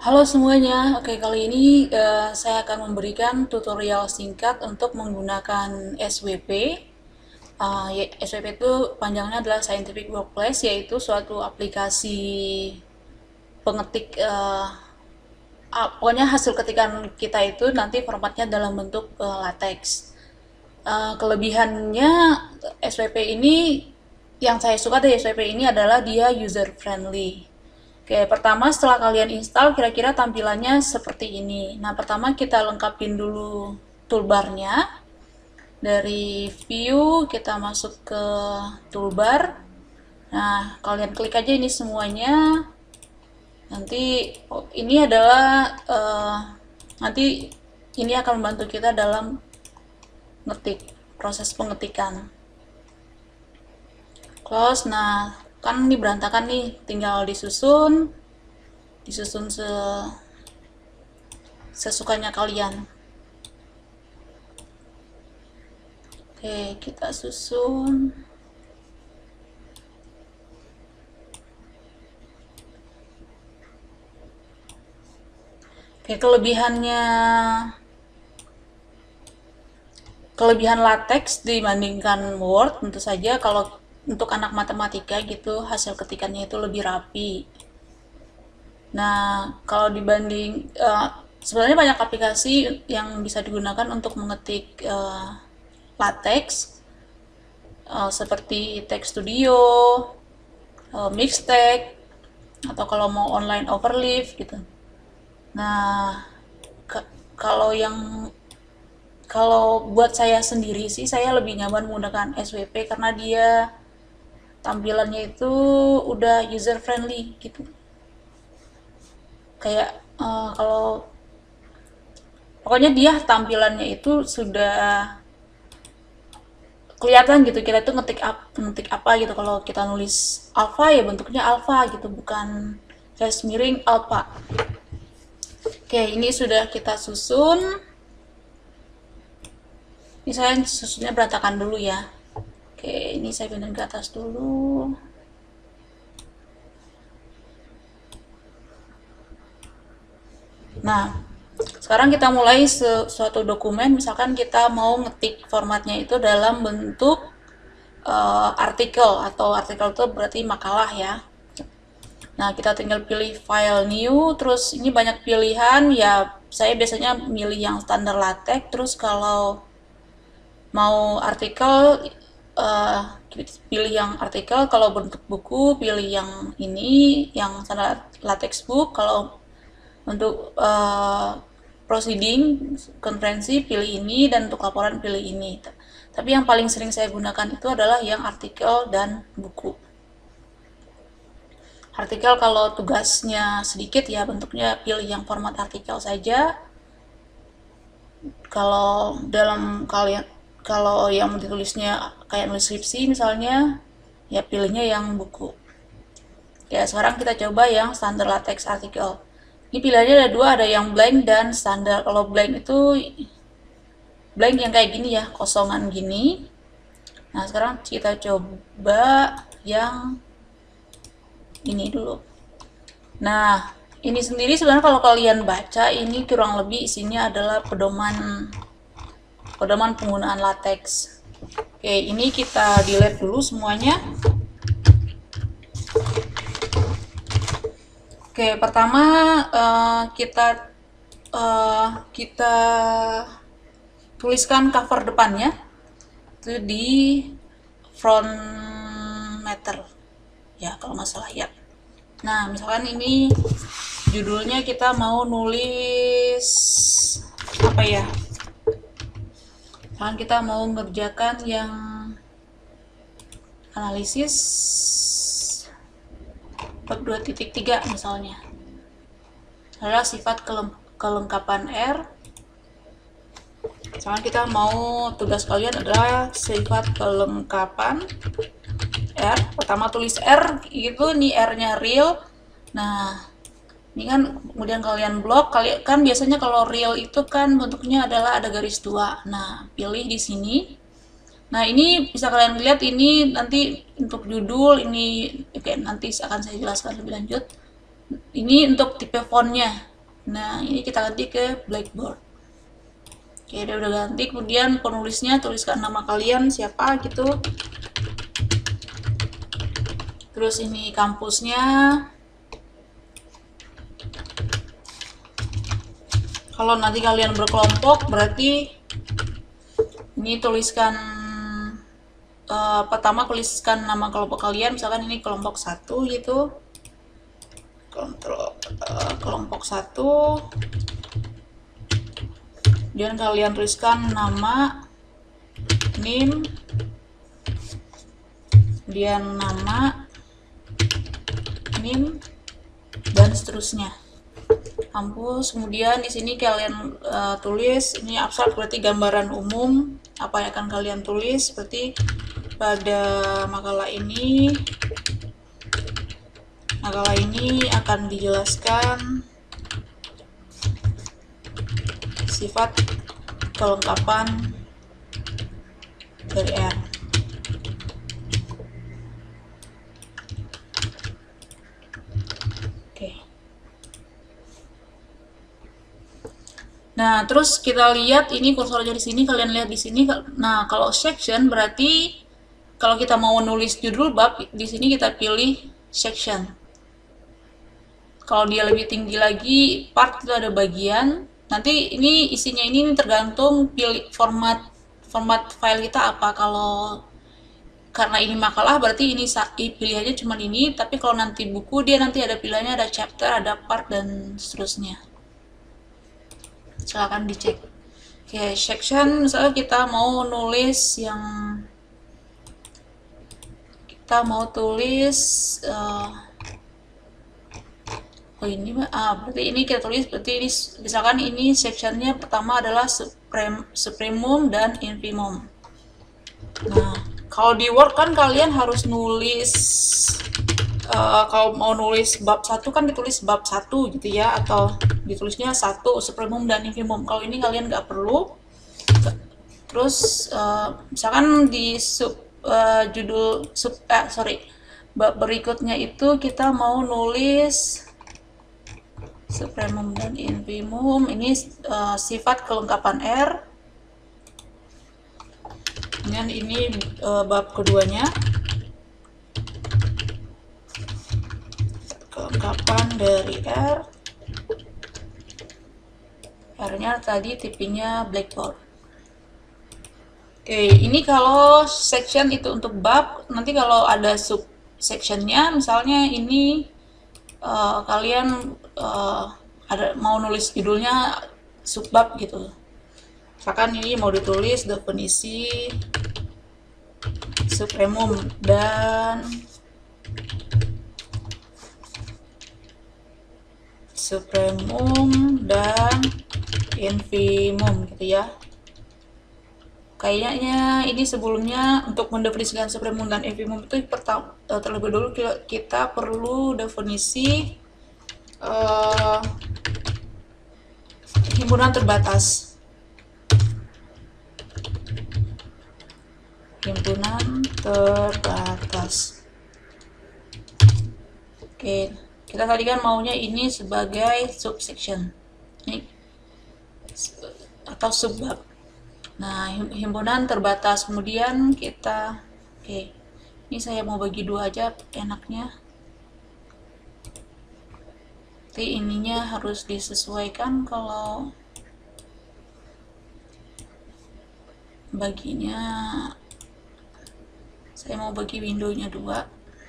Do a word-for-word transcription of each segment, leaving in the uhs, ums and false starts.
Halo semuanya, oke kali ini eh, saya akan memberikan tutorial singkat untuk menggunakan S W P. Uh, ya, S W P itu panjangnya adalah Scientific Workplace, yaitu suatu aplikasi pengetik, eh, ah, pokoknya hasil ketikan kita itu nanti formatnya dalam bentuk eh, latex. Eh, kelebihannya S W P ini, yang saya suka dari S W P ini adalah dia user friendly. Oke, pertama setelah kalian install, kira-kira tampilannya seperti ini. Nah, pertama kita lengkapin dulu toolbarnya. Dari view, kita masuk ke toolbar. Nah, kalian klik aja ini semuanya. Nanti, oh, ini adalah, uh, nanti ini akan membantu kita dalam ngetik, proses pengetikan. Close, nah kan ini berantakan nih, tinggal disusun disusun se sesukanya kalian. Oke, kita susun. Oke, kelebihannya kelebihan latex dibandingkan Word tentu saja kalau untuk anak matematika gitu hasil ketikannya itu lebih rapi. Nah, kalau dibanding uh, sebenarnya banyak aplikasi yang bisa digunakan untuk mengetik uh, latex, uh, seperti Text Studio, uh, Mixtext, atau kalau mau online overleaf gitu. Nah, kalau yang kalau buat saya sendiri sih, saya lebih nyaman menggunakan S W P karena dia tampilannya itu udah user friendly gitu. Kayak uh, kalau pokoknya dia tampilannya itu sudah kelihatan gitu, kita tuh ngetik apa, ngetik apa gitu. Kalau kita nulis alpha ya bentuknya alpha gitu, bukan garis miring alpha. Oke, ini sudah kita susun. Ini saya susunnya berantakan dulu ya. Oke, ini saya pindahin ke atas dulu. Nah, sekarang kita mulai suatu dokumen. Misalkan kita mau ngetik formatnya itu dalam bentuk uh, artikel, atau artikel itu berarti makalah ya. Nah, kita tinggal pilih file new, terus ini banyak pilihan ya. Saya biasanya milih yang standar latex. Terus kalau mau artikel, uh, pilih yang artikel. Kalau bentuk buku, pilih yang ini, yang standar latex book. Kalau untuk uh, proceeding, konferensi, pilih ini, dan untuk laporan pilih ini. Tapi yang paling sering saya gunakan itu adalah yang artikel dan buku. Artikel kalau tugasnya sedikit ya, bentuknya pilih yang format artikel saja. Kalau dalam kalian kalau yang ditulisnya kayak nulis skripsi misalnya, ya pilihnya yang buku. Ya, sekarang kita coba yang standar latex artikel. Ini pilihannya ada dua, ada yang blank dan standar. Kalau blank itu blank yang kayak gini ya, kosongan gini. Nah, sekarang kita coba yang ini dulu. Nah, ini sendiri sebenarnya kalau kalian baca, ini kurang lebih isinya adalah pedoman pedoman penggunaan latex. Oke, ini kita delete dulu semuanya. Oke, pertama uh, kita uh, kita tuliskan cover depannya itu di front matter ya, kalau nggak salah ya. Nah, misalkan ini judulnya kita mau nulis apa ya, misalkan kita mau mengerjakan yang analisis bab dua titik tiga misalnya, adalah sifat kelengkapan R. Misalkan kita mau tugas kalian adalah sifat kelengkapan R. Pertama tulis R gitu, nih R-nya real. Nah, ini kan kemudian kalian blok. Kalian kan biasanya kalau real itu kan bentuknya adalah ada garis dua. Nah, pilih di sini. Nah, ini bisa kalian lihat, ini nanti untuk judul ini, oke, nanti akan saya jelaskan lebih lanjut. Ini untuk tipe fontnya. Nah, ini kita ganti ke Blackboard. Oke, dia udah ganti. Kemudian penulisnya tuliskan nama kalian siapa gitu. Terus ini kampusnya. Kalau nanti kalian berkelompok, berarti ini tuliskan uh, pertama tuliskan nama kelompok kalian. Misalkan ini kelompok satu gitu. Kontrol uh, kelompok satu. Kemudian kalian tuliskan nama, name, kemudian nama, name, dan seterusnya. Kampus. Kemudian di sini kalian uh, tulis ini abstrak, berarti gambaran umum apa yang akan kalian tulis. Seperti pada makalah ini, makalah ini akan dijelaskan sifat kelengkapan dari R. Oke. Nah, terus kita lihat ini kursornya di sini, kalian lihat di sini. Nah, kalau section berarti kalau kita mau nulis judul bab, di sini kita pilih section. Kalau dia lebih tinggi lagi, part itu ada bagian. Nanti ini isinya ini tergantung pilih format format file kita apa. Kalau karena ini makalah berarti ini pilihannya cuma ini, tapi kalau nanti buku dia nanti ada pilihannya, ada chapter, ada part, dan seterusnya. Silahkan dicek. Oke, section misalnya kita mau nulis yang kita mau tulis uh, oh ini ah berarti ini kita tulis berarti ini misalkan ini sectionnya pertama adalah suprem, supremum dan infimum. Nah, kalau di Word kan kalian harus nulis uh, kalau mau nulis bab satu kan ditulis bab satu gitu ya, atau ditulisnya satu supremum dan infimum. Kalau ini kalian nggak perlu. Terus uh, misalkan di sub uh, judul sub eh sorry bab berikutnya itu kita mau nulis supremum dan infimum, ini uh, sifat kelengkapan R. Dan ini uh, bab keduanya, kelengkapan dari R. R-nya tadi tipenya Blackboard. Oke, ini kalau section itu untuk bab. Nanti kalau ada sub sectionnya, misalnya ini uh, kalian uh, ada mau nulis judulnya subbab gitu. Misalkan ini mau ditulis definisi supremum dan supremum dan infimum gitu ya. Kayaknya ini sebelumnya untuk mendefinisikan supremum dan infimum itu pertama, terlebih dulu kita perlu definisi uh, himpunan terbatas. Himpunan terbatas. Oke, kita tadi kan maunya ini sebagai subsection ini atau subbab. Nah, himpunan terbatas. Kemudian kita oke, ini saya mau bagi dua aja enaknya. Jadi ininya harus disesuaikan kalau baginya. Saya mau bagi windownya dua.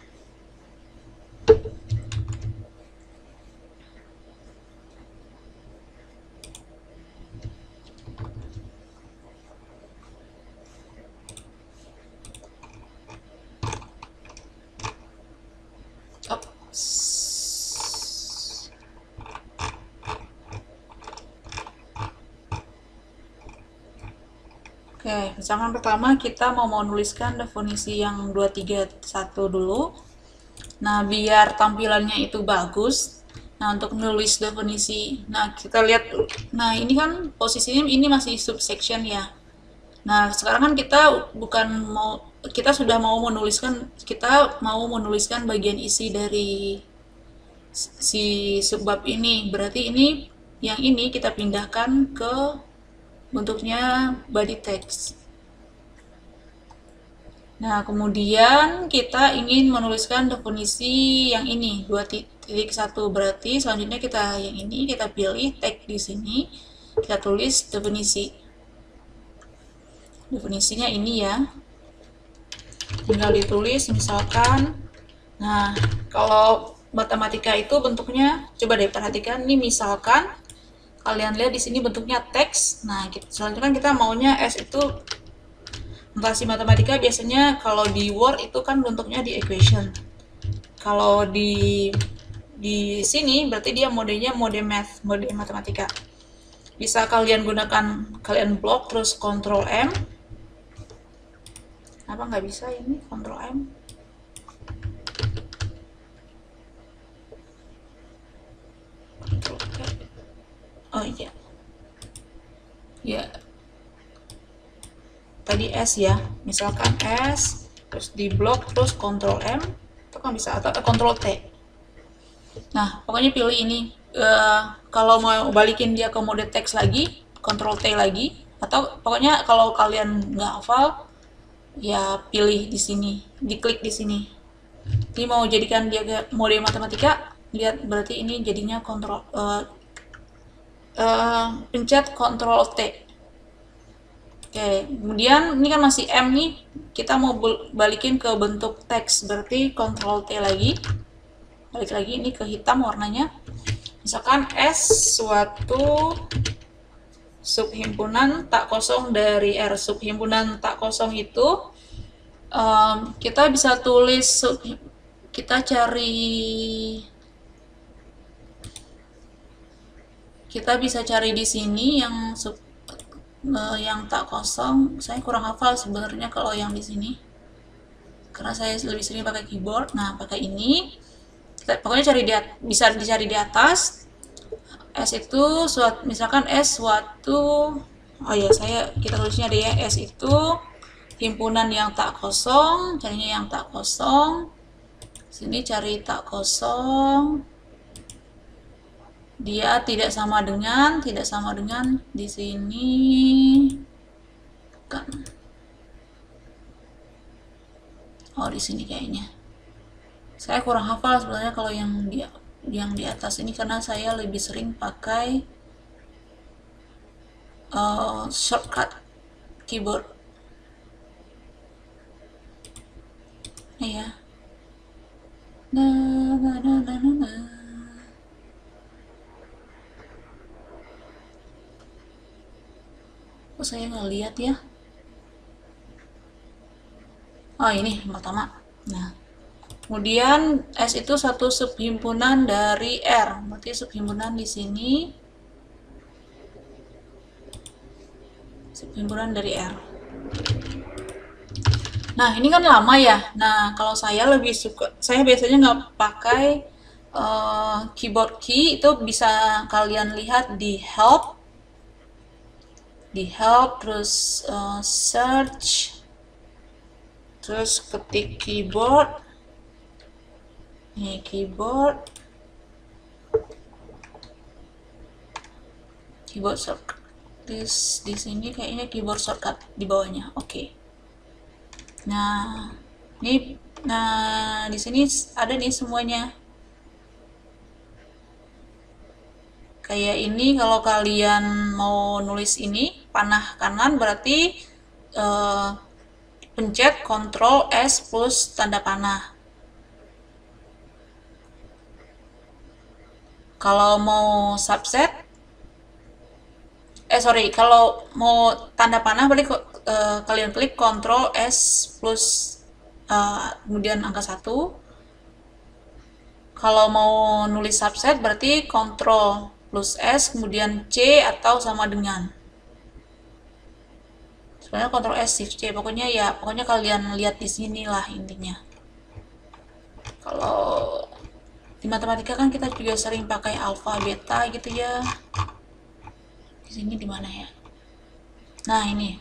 Oke, misalkan pertama kita mau menuliskan definisi yang dua tiga satu dulu. Nah, biar tampilannya itu bagus. Nah, untuk menulis definisi. Nah, kita lihat. Nah, ini kan posisinya ini masih subsection ya. Nah, sekarang kan kita bukan mau kita sudah mau menuliskan kita mau menuliskan bagian isi dari si subbab ini. Berarti ini yang ini kita pindahkan ke bentuknya body text. Nah, kemudian kita ingin menuliskan definisi yang ini, dua titik satu, berarti selanjutnya kita yang ini, kita pilih tag di sini, kita tulis definisi. Definisinya ini ya. Tinggal ditulis misalkan. Nah, kalau matematika itu bentuknya, coba deh perhatikan, ini misalkan kalian lihat di sini bentuknya teks. Nah, kita, selanjutnya kan kita maunya S itu notasi matematika biasanya kalau di Word itu kan bentuknya di equation. Kalau di di sini berarti dia modenya mode math, mode matematika. Bisa kalian gunakan, kalian blok terus Ctrl M. Apa nggak bisa ini Ctrl M? Ctrl M. Oh iya. Ya. Tadi S ya, misalkan S, terus di blok, terus Ctrl M, itu kan bisa, atau Ctrl T. Nah, pokoknya pilih ini. Uh, kalau mau balikin dia ke mode teks lagi, Ctrl T lagi, atau pokoknya kalau kalian nggak hafal, ya pilih di sini, diklik di sini. Jadi mau jadikan dia ke mode matematika, lihat berarti ini jadinya Ctrl, uh, uh, pencet Ctrl T. Oke, kemudian ini kan masih M nih, kita mau balikin ke bentuk teks, berarti Ctrl T lagi, balik lagi ini ke hitam warnanya. Misalkan S suatu subhimpunan tak kosong dari R. Subhimpunan tak kosong itu um, kita bisa tulis, sub, kita cari, kita bisa cari di sini yang sub Uh, yang tak kosong. Saya kurang hafal sebenarnya kalau yang di sini karena saya lebih sering pakai keyboard. Nah, pakai ini kita, pokoknya cari di, bisa dicari di atas. S itu suatu, misalkan S suatu, oh ya saya kita tulisnya ada ya, S itu himpunan yang tak kosong, carinya yang tak kosong. Sini cari tak kosong. Dia tidak sama dengan, tidak sama dengan di sini kan. Oh, di sini kayaknya. Saya kurang hafal sebenarnya kalau yang di yang di atas ini karena saya lebih sering pakai uh, shortcut keyboard. Nih ya. Nah, nah, nah, nah, nah, nah. Oh, saya nggak lihat ya. Oh, ini yang pertama. Nah, kemudian S itu satu subhimpunan dari R. Berarti subhimpunan di sini subhimpunan dari R. Nah, ini kan lama ya. Nah, kalau saya lebih suka, saya biasanya nggak pakai uh, keyboard key, itu bisa kalian lihat di help. Di help terus uh, search, terus ketik keyboard, ini keyboard, keyboard shortcut. Terus di sini kayaknya keyboard shortcut di bawahnya. Oke. Okay. Nah, ini, nah di sini ada nih semuanya. Kayak ini kalau kalian mau nulis ini panah kanan berarti uh, pencet Ctrl S plus tanda panah. Kalau mau subset, eh sorry, kalau mau tanda panah berarti uh, kalian klik Ctrl S plus uh, kemudian angka satu. Kalau mau nulis subset berarti Ctrl plus S kemudian C atau sama dengan. Sebenarnya Ctrl S Shift C, pokoknya ya, pokoknya kalian lihat di sini lah intinya. Kalau di matematika kan kita juga sering pakai alfa, beta gitu ya. Di sini di mana ya? Nah, ini.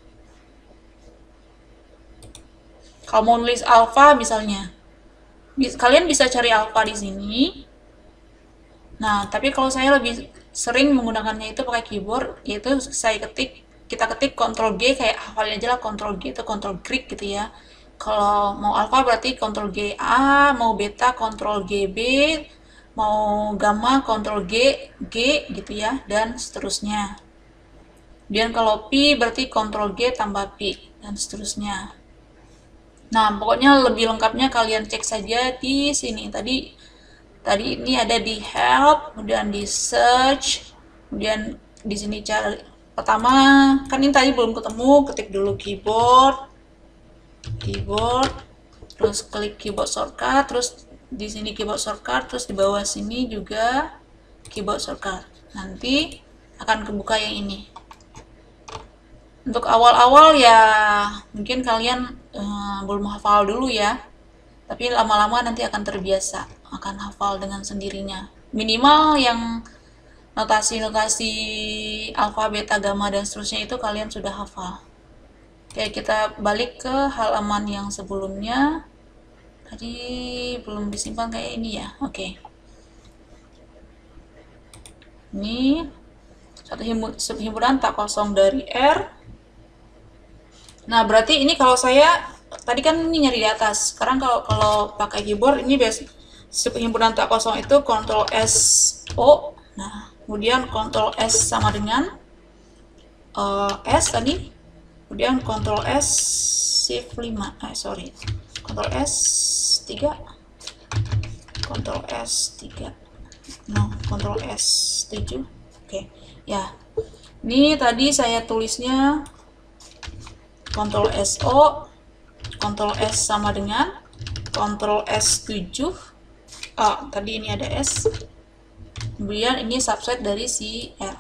Kalau mau nulis alfa misalnya, kalian bisa cari alfa di sini. Nah, tapi kalau saya lebih sering menggunakannya itu pakai keyboard, yaitu saya ketik, kita ketik Ctrl G, kayak hafalnya aja lah Ctrl G itu Ctrl Greek gitu ya. Kalau mau alpha berarti Ctrl G A, mau beta Ctrl G B, mau gamma Ctrl G G gitu ya, dan seterusnya. Kemudian kalau P berarti Ctrl G tambah P, dan seterusnya. Nah, pokoknya lebih lengkapnya kalian cek saja di sini. Tadi tadi ini ada di help, kemudian di search, kemudian di sini cari. Pertama, kan ini tadi belum ketemu, ketik dulu keyboard, keyboard, terus klik keyboard shortcut, terus di sini keyboard shortcut, terus di bawah sini juga keyboard shortcut. Nanti akan kebuka yang ini. Untuk awal-awal ya mungkin kalian uh, belum hafal dulu ya, tapi lama-lama nanti akan terbiasa, akan hafal dengan sendirinya. Minimal yang notasi-notasi alfa, beta, gamma, dan seterusnya itu kalian sudah hafal. Oke, kita balik ke halaman yang sebelumnya. Tadi belum disimpan kayak ini ya. Oke. Ini satu himpunan tak kosong dari R. Nah, berarti ini kalau saya tadi kan ini nyari di atas. Sekarang kalau kalau pakai keyboard ini biasa himpunan tak kosong itu Ctrl S O. Nah, kemudian Ctrl S sama dengan uh, S tadi. Kemudian Ctrl S Shift lima. Eh, sorry. Ctrl S tiga. Ctrl S tiga. No, Ctrl S tujuh. Oke. Ya. Ini tadi saya tulisnya Ctrl S O, Ctrl S sama dengan Ctrl S tujuh. Oh, tadi ini ada S. Kemudian ini subset dari si R.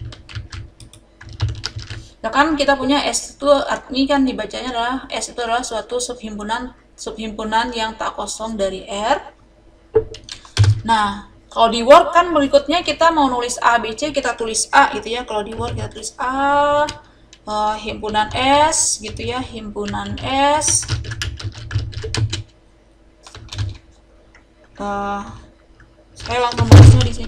Nah, kan kita punya S itu, ini kan dibacanya adalah S itu adalah suatu subhimpunan subhimpunan yang tak kosong dari R. Nah, kalau di Word kan berikutnya kita mau nulis A, B, C, kita tulis A gitu ya. Kalau di Word kita tulis A, Uh, himpunan S gitu ya, himpunan S, uh, saya langsung tulisnya di sini.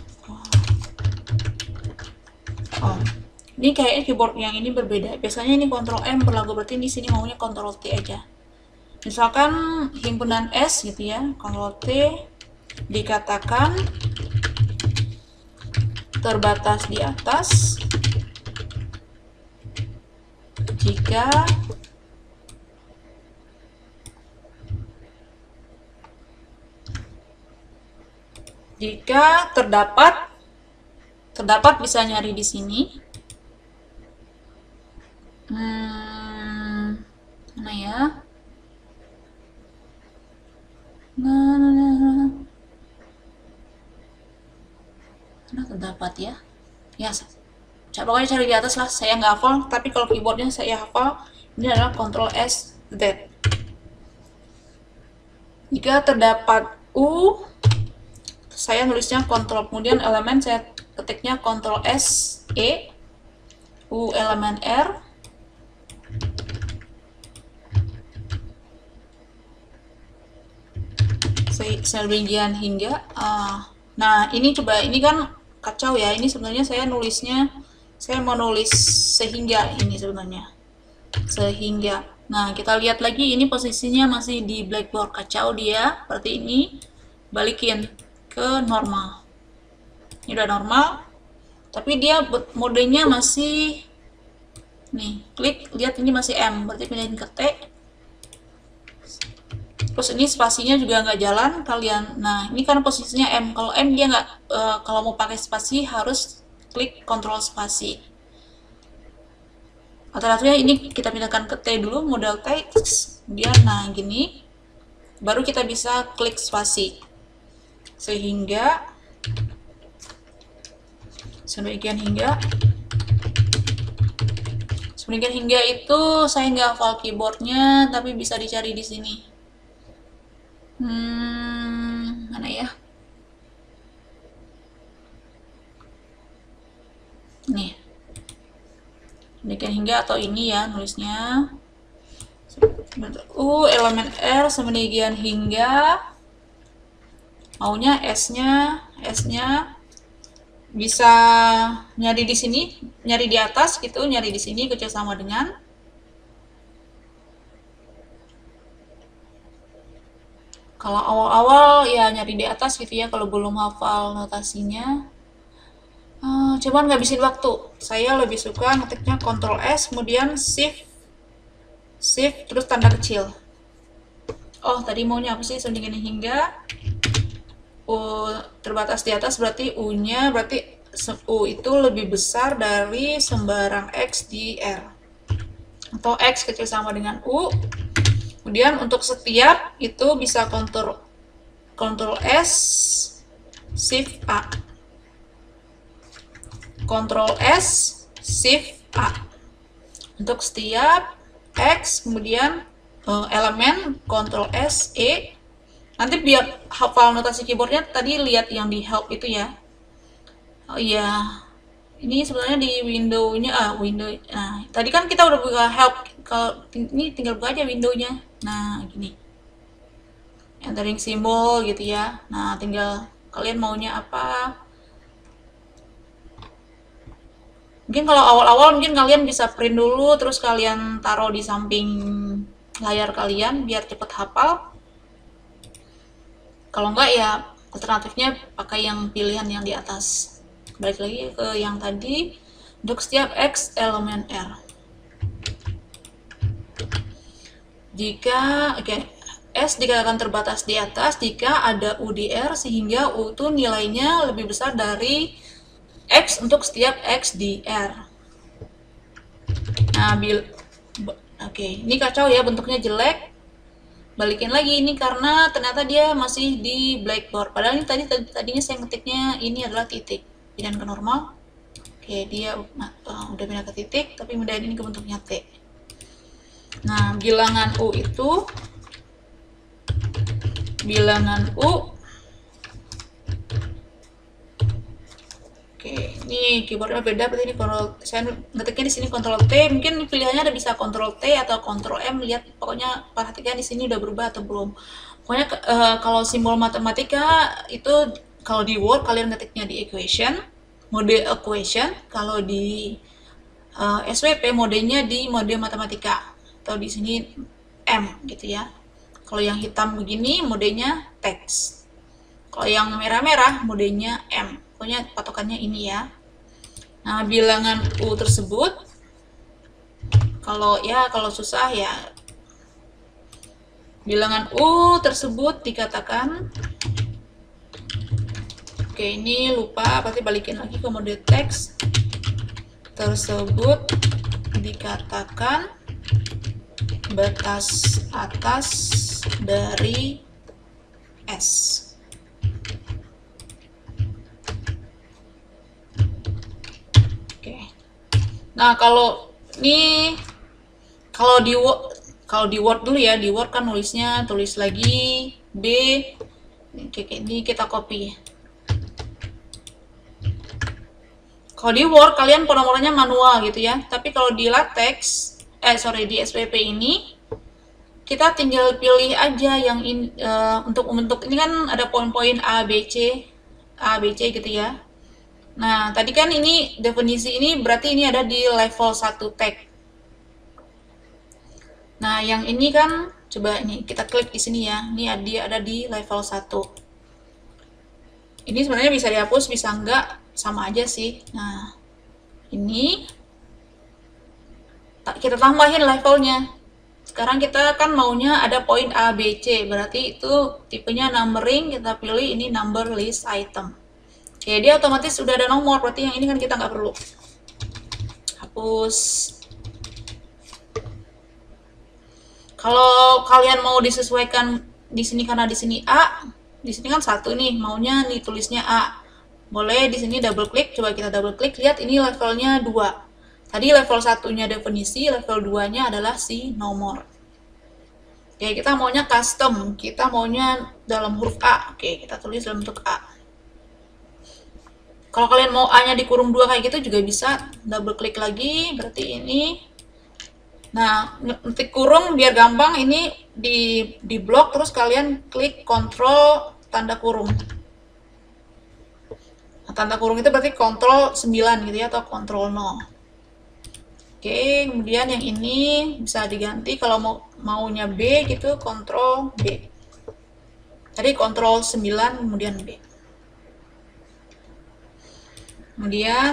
Oh, ini kayaknya keyboard yang ini berbeda. Biasanya ini Ctrl M berlaku, berarti di sini maunya Ctrl T aja. Misalkan himpunan S gitu ya, Ctrl T, dikatakan terbatas di atas jika jika terdapat terdapat bisa nyari di sini. Hmm, mana ya? Nah, nah, nah, nah. Mana terdapat ya? Ya, pokoknya cari di atas lah. Saya nggak hafal, tapi kalau keyboardnya saya hafal. Ini adalah Ctrl S Z. Jika terdapat U, saya nulisnya Ctrl, kemudian elemen saya ketiknya Ctrl S E, U elemen R, sel bagian hingga. Uh, nah, ini coba, ini kan kacau ya. Ini sebenarnya saya nulisnya, saya mau nulis sehingga ini sebenarnya. Sehingga. Nah, kita lihat lagi, ini posisinya masih di blackboard, kacau dia. Seperti ini. Balikin ke normal. Ini udah normal. Tapi dia modenya masih, nih, klik, lihat ini masih M. Berarti pindahin ke T. Terus ini spasinya juga nggak jalan kalian. Nah, ini kan posisinya M. Kalau M dia nggak, e, kalau mau pakai spasi harus klik Ctrl spasi. Alternatifnya ini kita pindahkan ke T dulu, model T, kemudian nah gini, baru kita bisa klik spasi. Sehingga, sedemikian hingga, sedemikian hingga itu saya nggak hafal keyboardnya, tapi bisa dicari di sini. Hmm, mana ya? Nih. Demikian hingga atau ini ya nulisnya. U elemen R sedemikian hingga. Maunya S-nya, S-nya bisa nyari di sini, nyari di atas gitu, nyari di sini kecil sama dengan. Kalau awal-awal ya nyari di atas gitu ya, kalau belum hafal notasinya. Uh, cuman ngabisin waktu. Saya lebih suka ngetiknya Ctrl S, kemudian Shift, Shift, terus tanda kecil. Oh, tadi maunya apa sih? Sedikit hingga U terbatas di atas, berarti U-nya, berarti U itu lebih besar dari sembarang X di R. Atau X kecil sama dengan U. Kemudian untuk setiap itu bisa Ctrl, Ctrl S, Shift A. Ctrl S, Shift A. Untuk setiap X, kemudian uh, elemen Ctrl S, E. Nanti biar hafal notasi keyboardnya, tadi lihat yang di help itu ya. Oh iya, ini sebenarnya di window-nya, ah window. Nah, tadi kan kita udah buka help. Kalau ini tinggal buka aja window-nya. Nah, gini. Entering simbol gitu ya. Nah, tinggal kalian maunya apa? Mungkin kalau awal-awal mungkin kalian bisa print dulu, terus kalian taruh di samping layar kalian biar cepet hafal. Kalau enggak ya alternatifnya pakai yang pilihan yang di atas. Balik lagi ke yang tadi, untuk setiap X elemen R. Jika, oke, okay, S dikatakan terbatas di atas jika ada U di R sehingga U itu nilainya lebih besar dari X untuk setiap X di R. Nah, bil, oke, okay. Ini kacau ya, bentuknya jelek. Balikin lagi ini karena ternyata dia masih di blackboard. Padahal ini tadi tadinya saya ngetiknya ini adalah titik. Pindahin ke normal. Oke, okay, dia uh, udah pindah ke titik, tapi pindahin ini ke bentuknya T. Nah, bilangan U itu, bilangan U. Oke, ini keyboardnya beda, berarti ini kontrol, saya ngetiknya di sini Ctrl T, mungkin pilihannya ada bisa Ctrl T atau Ctrl M, lihat pokoknya perhatikan di sini udah berubah atau belum. Pokoknya uh, kalau simbol matematika itu kalau di Word kalian ngetiknya di equation, mode equation, kalau di uh, S W P modenya di mode matematika atau di sini M gitu ya. Kalau yang hitam begini modenya text. Kalau yang merah-merah modenya M. Pokoknya patokannya ini ya. Nah, bilangan U tersebut kalau ya kalau susah ya bilangan U tersebut dikatakan, oke ini lupa, pasti balikin lagi ke mode teks, tersebut dikatakan batas atas dari S. Nah, kalau ini kalau di Word, kalau di Word dulu ya, di Word kan nulisnya tulis lagi B. Oke, ini kita copy. Kalau di Word kalian pola-polanya manual gitu ya. Tapi kalau di LaTeX, eh sorry di S W P ini kita tinggal pilih aja yang in, uh, untuk membentuk ini kan ada poin-poin A, B, C, A, B, C gitu ya. Nah, tadi kan ini definisi ini berarti ini ada di level satu tag. Nah, yang ini kan coba ini kita klik di sini ya. Ini dia ada di level satu. Ini sebenarnya bisa dihapus, bisa enggak, sama aja sih. Nah, ini kita tambahin levelnya. Sekarang kita kan maunya ada poin A, B, C. Berarti itu tipenya numbering, kita pilih ini number list item. Oke, dia otomatis sudah ada nomor, berarti yang ini kan kita nggak perlu. Hapus. Kalau kalian mau disesuaikan di sini karena di sini A, di sini kan satu nih, maunya nih tulisnya A. Boleh di sini double klik, coba kita double klik, lihat ini levelnya dua. Tadi level satunya definisi, level dua-nya adalah si nomor. Oke, kita maunya custom, kita maunya dalam huruf A. Oke, kita tulis dalam bentuk A. Kalau kalian mau A-nya dikurung dua kayak gitu juga bisa, double klik lagi, berarti ini. Nah, ngetik kurung biar gampang, ini di di blok terus kalian klik kontrol tanda kurung. tanda kurung itu berarti kontrol sembilan gitu ya, atau kontrol nol. Oke, kemudian yang ini bisa diganti kalau mau maunya B gitu, kontrol B. Tadi kontrol sembilan kemudian B. Kemudian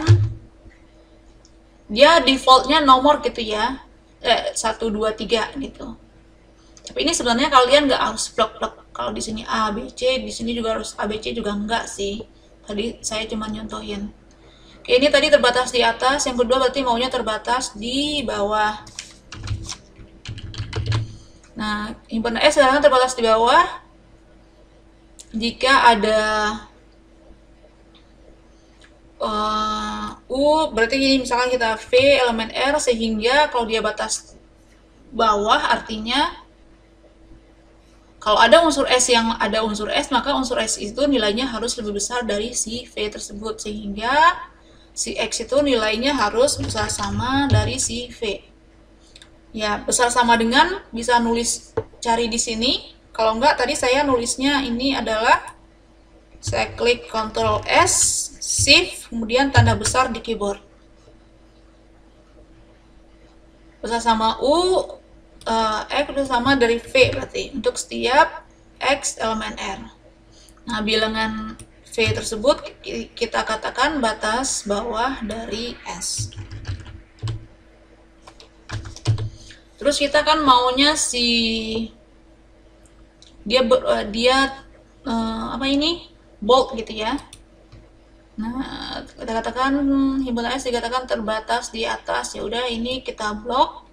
dia defaultnya nomor gitu ya, eh, satu dua tiga gitu. Tapi ini sebenarnya kalian nggak harus blok-blok. Kalau di sini A, B, C, di sini juga harus A, B, C juga enggak sih. Tadi saya cuma nyontohin. Oke, ini tadi terbatas di atas, yang kedua berarti maunya terbatas di bawah. Nah, himpunan S sekarang terbatas di bawah jika ada uh, U, berarti ini misalkan kita V elemen R, sehingga kalau dia batas bawah artinya kalau ada unsur S yang ada unsur S, maka unsur S itu nilainya harus lebih besar dari si V tersebut, sehingga si X itu nilainya harus besar sama dari si V. Ya, besar sama dengan bisa nulis cari di sini. Kalau enggak, tadi saya nulisnya ini adalah saya klik Ctrl S, Shift, kemudian tanda besar di keyboard. Besar sama U, uh, X besar sama dari V berarti untuk setiap X elemen R. Nah, bilangan V tersebut kita katakan batas bawah dari S. Terus kita kan maunya si dia dia uh, apa ini bold gitu ya. Nah, kita katakan himpunan S dikatakan terbatas di atas. Ya udah, ini kita blok.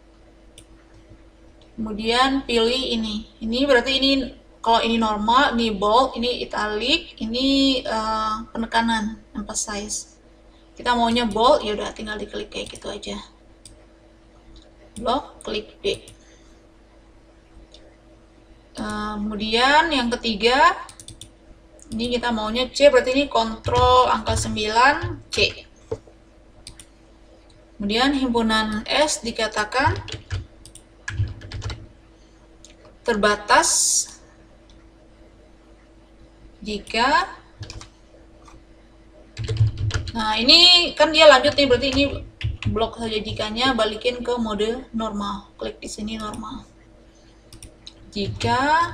Kemudian pilih ini. Ini berarti ini kalau ini normal, ini bold, ini italic, ini uh, penekanan, emphasize. Kita maunya bold, ya udah tinggal diklik kayak gitu aja. Blok, klik B. Uh, kemudian yang ketiga, ini kita maunya C, berarti ini kontrol angka sembilan, C. Kemudian himpunan S dikatakan terbatas jika, nah ini kan dia lanjut nih, berarti ini blok saja jikanya, balikin ke mode normal, klik di sini normal. Jika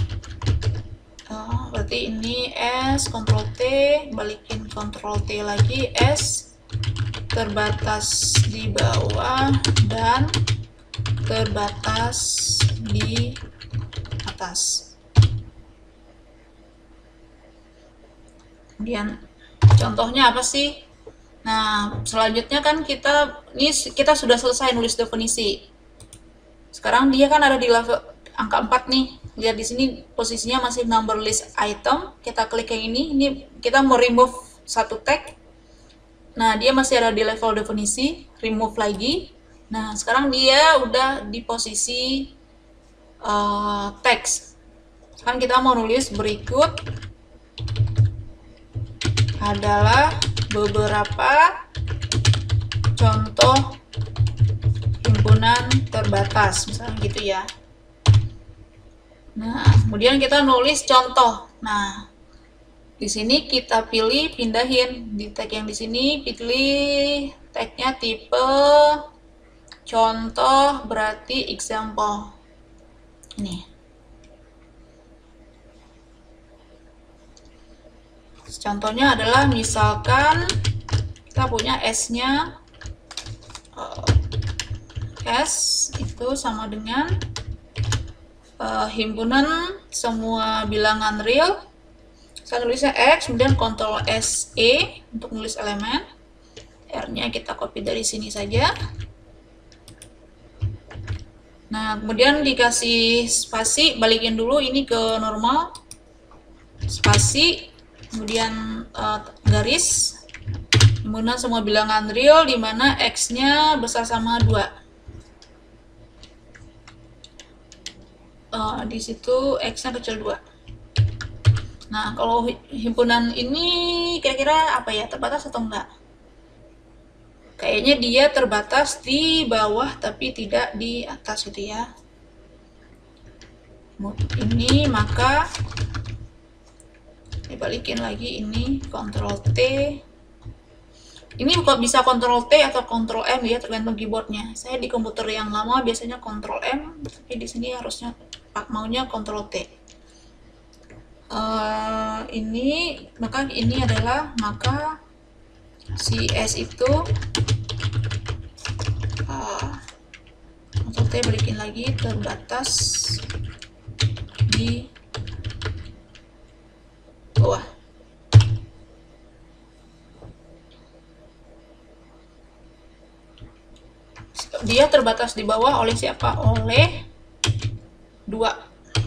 uh, berarti ini S, Ctrl T, balikin Ctrl T lagi, S terbatas di bawah dan terbatas di atas. Kemudian contohnya apa sih? Nah, selanjutnya kan kita ini kita sudah selesai nulis definisi. Sekarang dia kan ada di level angka empat nih. Lihat di sini posisinya masih number list item. Kita klik yang ini, ini kita mau remove satu tag. Nah, dia masih ada di level definisi, remove lagi. Nah, sekarang dia udah di posisi uh, teks. Kan kita mau nulis berikut adalah beberapa contoh himpunan terbatas, misalnya gitu ya. Nah, kemudian kita nulis contoh. Nah, di sini kita pilih pindahin di tag yang di sini, pilih tagnya tipe contoh, berarti example. Nih. Contohnya adalah misalkan kita punya S-nya uh, S itu sama dengan uh, himpunan semua bilangan real. Saya tulisnya X, kemudian Ctrl S E untuk nulis elemen. R-nya kita copy dari sini saja. Nah, kemudian dikasih spasi, balikin dulu ini ke normal. Spasi, kemudian uh, garis, kemudian semua bilangan real di mana X-nya besar sama dua. Uh, di situ X-nya kecil dua. Nah, kalau himpunan ini kira-kira apa ya, terbatas atau enggak? Kayaknya dia terbatas di bawah tapi tidak di atas gitu ya. Ini maka Dibalikin lagi, ini Ctrl T. Ini kok bisa Ctrl T atau Ctrl M ya, tergantung keyboardnya. Saya di komputer yang lama biasanya Ctrl M, tapi di sini harusnya maunya Ctrl T. Uh, ini maka ini adalah maka si S itu uh, Ctrl T, balikin lagi, terbatas di bawah. Dia terbatas di bawah oleh siapa? Oleh dua.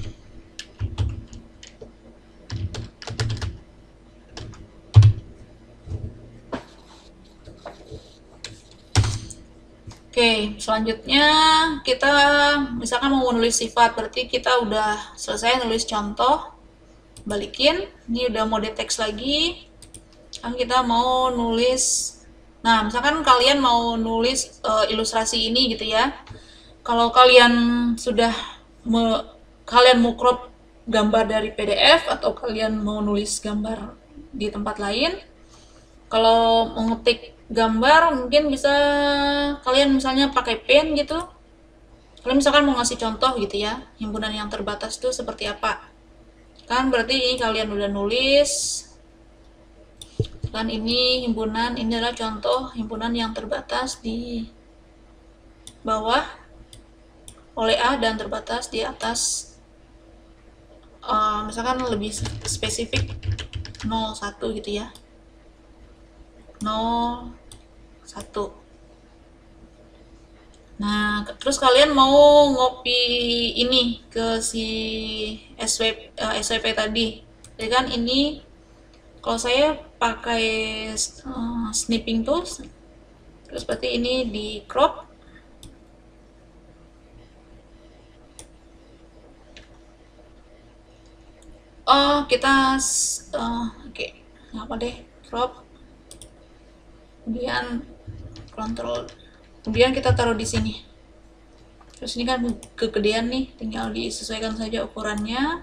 Oke, selanjutnya kita misalkan mau menulis sifat, berarti kita udah selesai nulis contoh. Balikin, ini udah mode teks lagi. Kan kita mau nulis. Nah, misalkan kalian mau nulis uh, ilustrasi ini gitu ya. Kalau kalian sudah me, kalian mau crop gambar dari P D F atau kalian mau nulis gambar di tempat lain, kalau mengetik gambar mungkin bisa kalian misalnya pakai pen gitu. Kalian misalkan mau ngasih contoh gitu ya, himpunan yang terbatas itu seperti apa. Kan berarti ini kalian udah nulis. Kan ini himpunan, ini adalah contoh himpunan yang terbatas di bawah oleh A dan terbatas di atas. Uh, misalkan lebih spesifik nol satu gitu ya, nol satu. Nah, terus kalian mau ngopi ini ke si S W P, uh, S W P tadi. Jadi kan ini kalau saya pakai uh, snipping tools, terus berarti ini di crop. Oh, kita uh, oke, okay. Apa deh, crop. Kemudian kontrol. Kemudian kita taruh di sini. Terus ini kan kegedean nih, tinggal disesuaikan saja ukurannya.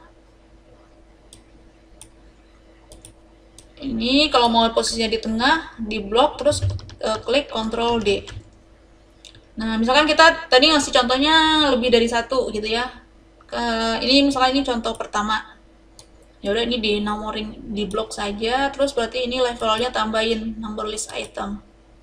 Ini kalau mau posisinya di tengah, di blok, terus uh, klik Ctrl D. Nah, misalkan kita tadi ngasih contohnya lebih dari satu gitu ya. Ke, ini misalkan ini contoh pertama. Ya udah, ini di nomorin di blok saja, terus berarti ini levelnya tambahin number list item.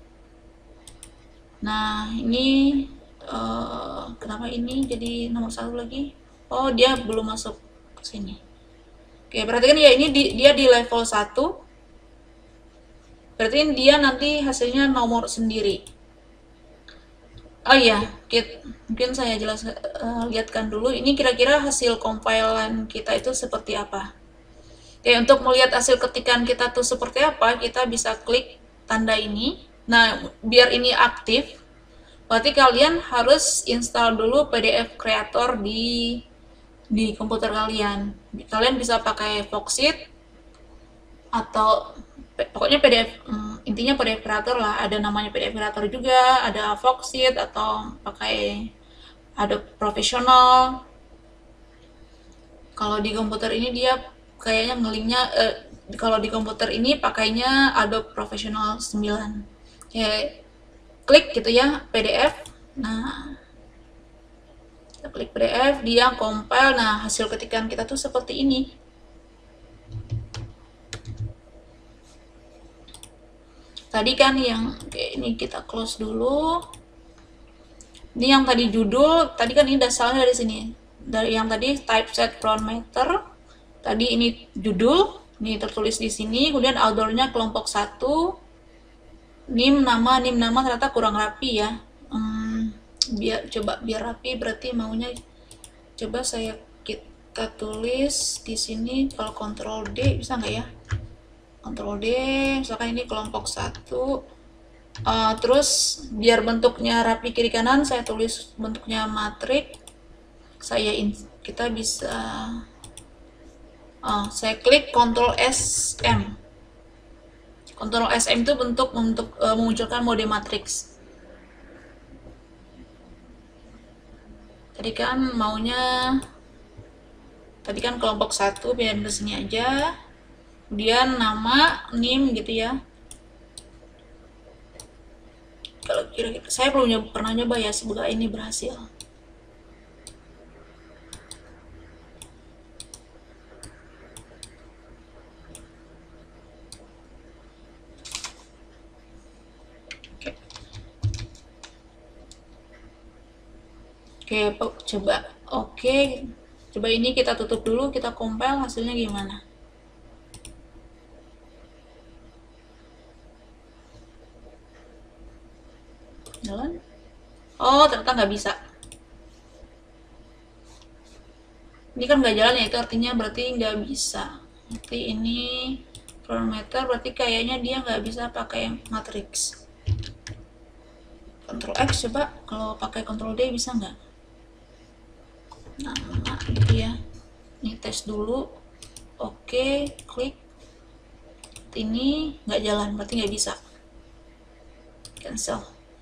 Nah, ini uh, kenapa ini jadi nomor satu lagi? Oh, dia belum masuk ke sini. Oke, berarti kan ya ini di, dia di level satu. Berarti dia nanti hasilnya nomor sendiri. Oh iya, mungkin saya jelas uh, lihatkan dulu. Ini kira-kira hasil compilan kita itu seperti apa. Oke, untuk melihat hasil ketikan kita tuh seperti apa, kita bisa klik tanda ini. Nah, biar ini aktif, berarti kalian harus install dulu P D F Creator di di komputer kalian. Kalian bisa pakai Foxit atau pokoknya P D F, intinya P D F Creator lah. Ada namanya P D F Creator juga, ada Foxit atau pakai Adobe Professional. Kalau di komputer ini dia kayaknya ngelinknya eh, kalau di komputer ini pakainya Adobe Professional sembilan. Kayak klik gitu ya P D F. Nah, kita klik P D F, dia compile. Nah, hasil ketikan kita tuh seperti ini. Tadi kan yang oke, ini kita close dulu. Ini yang tadi judul, tadi kan ini dasarnya dari sini. Dari yang tadi typeset front matter. Tadi ini judul, ini tertulis di sini, kemudian outdoor-nya kelompok satu, nim nama, nim nama ternyata kurang rapi ya. Hmm, biar coba biar rapi, berarti maunya coba saya kita tulis di sini. Kalau Ctrl D bisa nggak ya? Ctrl D, misalkan ini kelompok satu. Uh, terus biar bentuknya rapi kiri kanan, saya tulis bentuknya matriks. Saya in, kita bisa Uh, saya klik Ctrl S M. Ctrl S M itu bentuk untuk uh, memunculkan mode matriks. Tadi kan maunya, tadi kan kelompok satu, pindah ke sini aja. kemudian nama, name gitu ya. Kalau kira-kira saya belum nyoba, pernah nyoba ya, semoga ini berhasil. Oke, coba. Oke, coba ini kita tutup dulu, kita compile hasilnya gimana. Jalan? Oh, ternyata nggak bisa. Ini kan nggak jalan ya, itu artinya berarti nggak bisa. Berarti ini parameter, berarti kayaknya dia nggak bisa pakai matrix. Ctrl X coba, kalau pakai Ctrl D bisa nggak? Nama gitu ya. Ini tes dulu. Oke, klik. Ini nggak jalan, berarti nggak bisa. Cancel.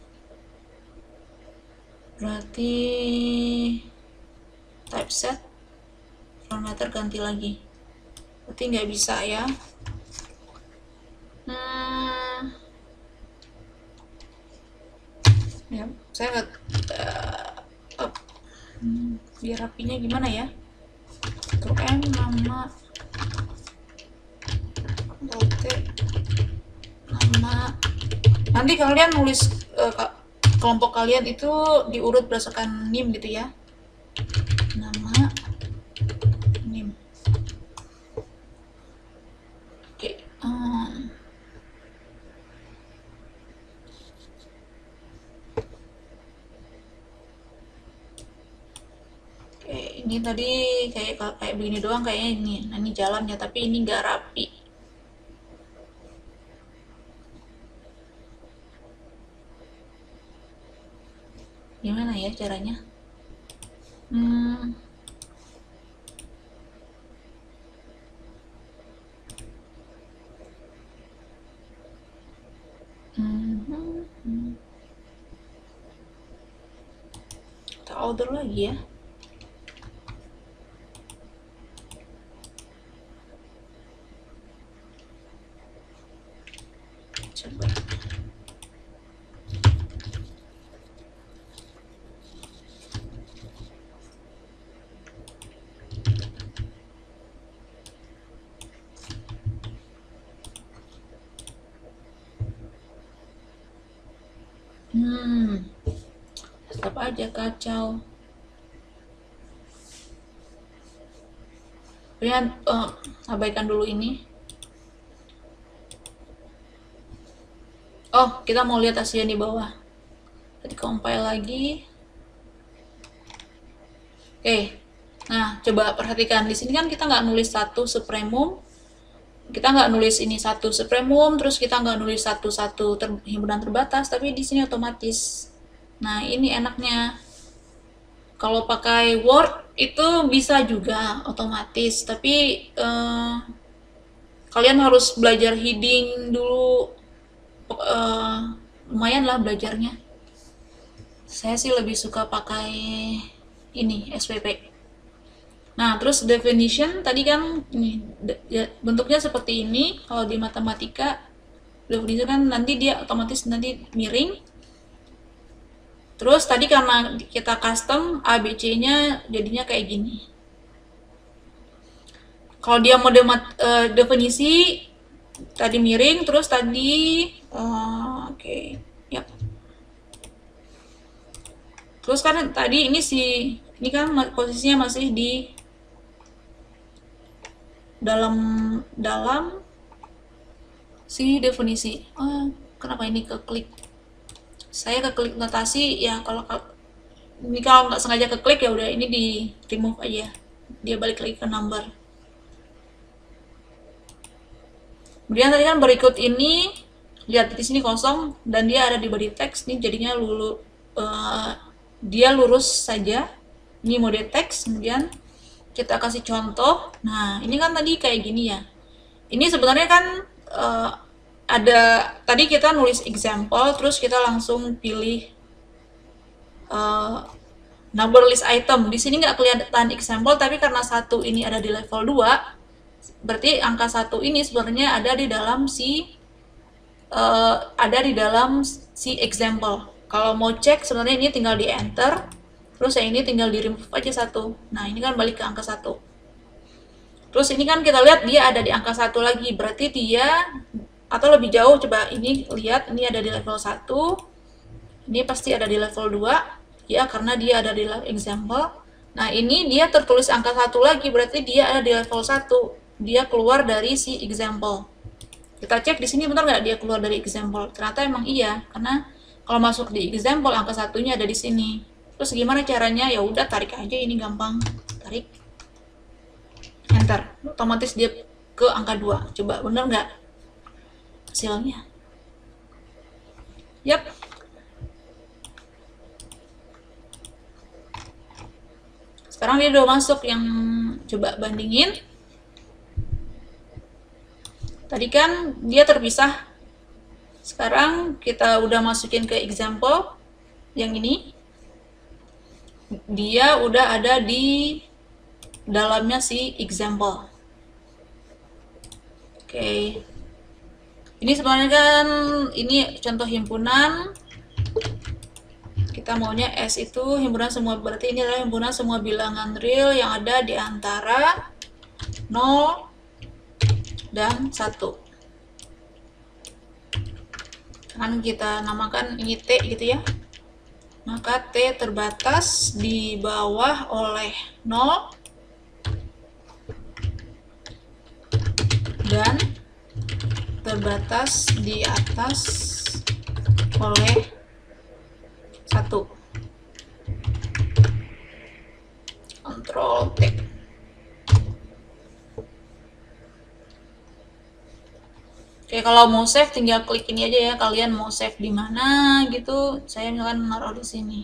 Berarti typeset parameter ganti lagi. Berarti nggak bisa ya. Hmm. Ya, saya nggak uh, uh, hmm, biar rapinya gimana ya. Ctrl M, nama, Ctrl T, nama. Nanti kalian nulis uh, kelompok kalian itu diurut berdasarkan nim gitu ya. Nama, nim. Oke. Um. Oke, ini tadi kayak kayak begini doang kayaknya ini. Nah, ini jalan ya, tapi ini nggak rapi. Gimana ya caranya? Hmm. Hmm. Hmm. Kita order lagi ya. Coba. Hmm, tetap aja kacau. Kemudian uh, abaikan dulu ini. Oh, kita mau lihat hasilnya di bawah. Kita compile lagi. Oke, nah coba perhatikan di sini kan kita nggak nulis satu supremum, kita nggak nulis ini satu supremum, terus kita nggak nulis satu satu ter himpunan terbatas, tapi di sini otomatis. Nah ini enaknya. Kalau pakai Word itu bisa juga otomatis, tapi eh, kalian harus belajar heading dulu. Eh, lumayan lah belajarnya. Saya sih lebih suka pakai ini S W P. Nah, terus definition tadi kan ini bentuknya seperti ini. Kalau di matematika definition kan nanti dia otomatis nanti miring. Terus tadi karena kita custom A B C-nya jadinya kayak gini. Kalau dia mode uh, definisi tadi miring, terus tadi uh, oke, okay. Yap. Terus kan tadi ini si ini kan posisinya masih di dalam dalam si definisi. Oh, kenapa ini keklik? Saya keklik notasi ya, kalau ini kalau nggak sengaja keklik ya udah ini di remove aja, dia balik lagi ke number. Kemudian tadi kan berikut ini lihat di sini kosong dan dia ada di body text, nih jadinya lulu uh, dia lurus saja. Ini mode text. Kemudian kita kasih contoh. Nah ini kan tadi kayak gini ya, ini sebenarnya kan uh, ada tadi kita nulis example, terus kita langsung pilih uh, number list item. Di sini nggak kelihatan example, tapi karena satu ini ada di level dua, Berarti angka satu ini sebenarnya ada di dalam si uh, ada di dalam si example. Kalau mau cek sebenarnya ini tinggal di enter, terus yang ini tinggal di remove aja satu. Nah ini kan balik ke angka satu. Terus ini kan kita lihat dia ada di angka satu lagi, berarti dia, atau lebih jauh, coba ini lihat, ini ada di level satu, ini pasti ada di level dua, ya karena dia ada di example. Nah ini dia tertulis angka satu lagi, berarti dia ada di level satu, dia keluar dari si example. Kita cek di sini benar nggak dia keluar dari example, ternyata emang iya, karena kalau masuk di example angka satunya ada di sini. Terus gimana caranya? Ya udah tarik aja, ini gampang, tarik enter, otomatis dia ke angka dua. Coba bener nggak hasilnya? Yap. Sekarang dia udah masuk, yang coba bandingin. Tadi kan dia terpisah. Sekarang kita udah masukin ke example yang ini. Dia udah ada di dalamnya si example. Oke. Okay. Ini sebenarnya kan ini contoh himpunan. Kita maunya S itu himpunan semua, berarti ini adalah himpunan semua bilangan real yang ada di antara nol dan satu. Kan kita namakan ini T gitu ya. Maka T terbatas di bawah oleh nol dan terbatas di atas oleh satu. Ctrl T. Oke, kalau mau save tinggal klik ini aja ya, kalian mau save di mana gitu. Saya misalkan naruh di sini.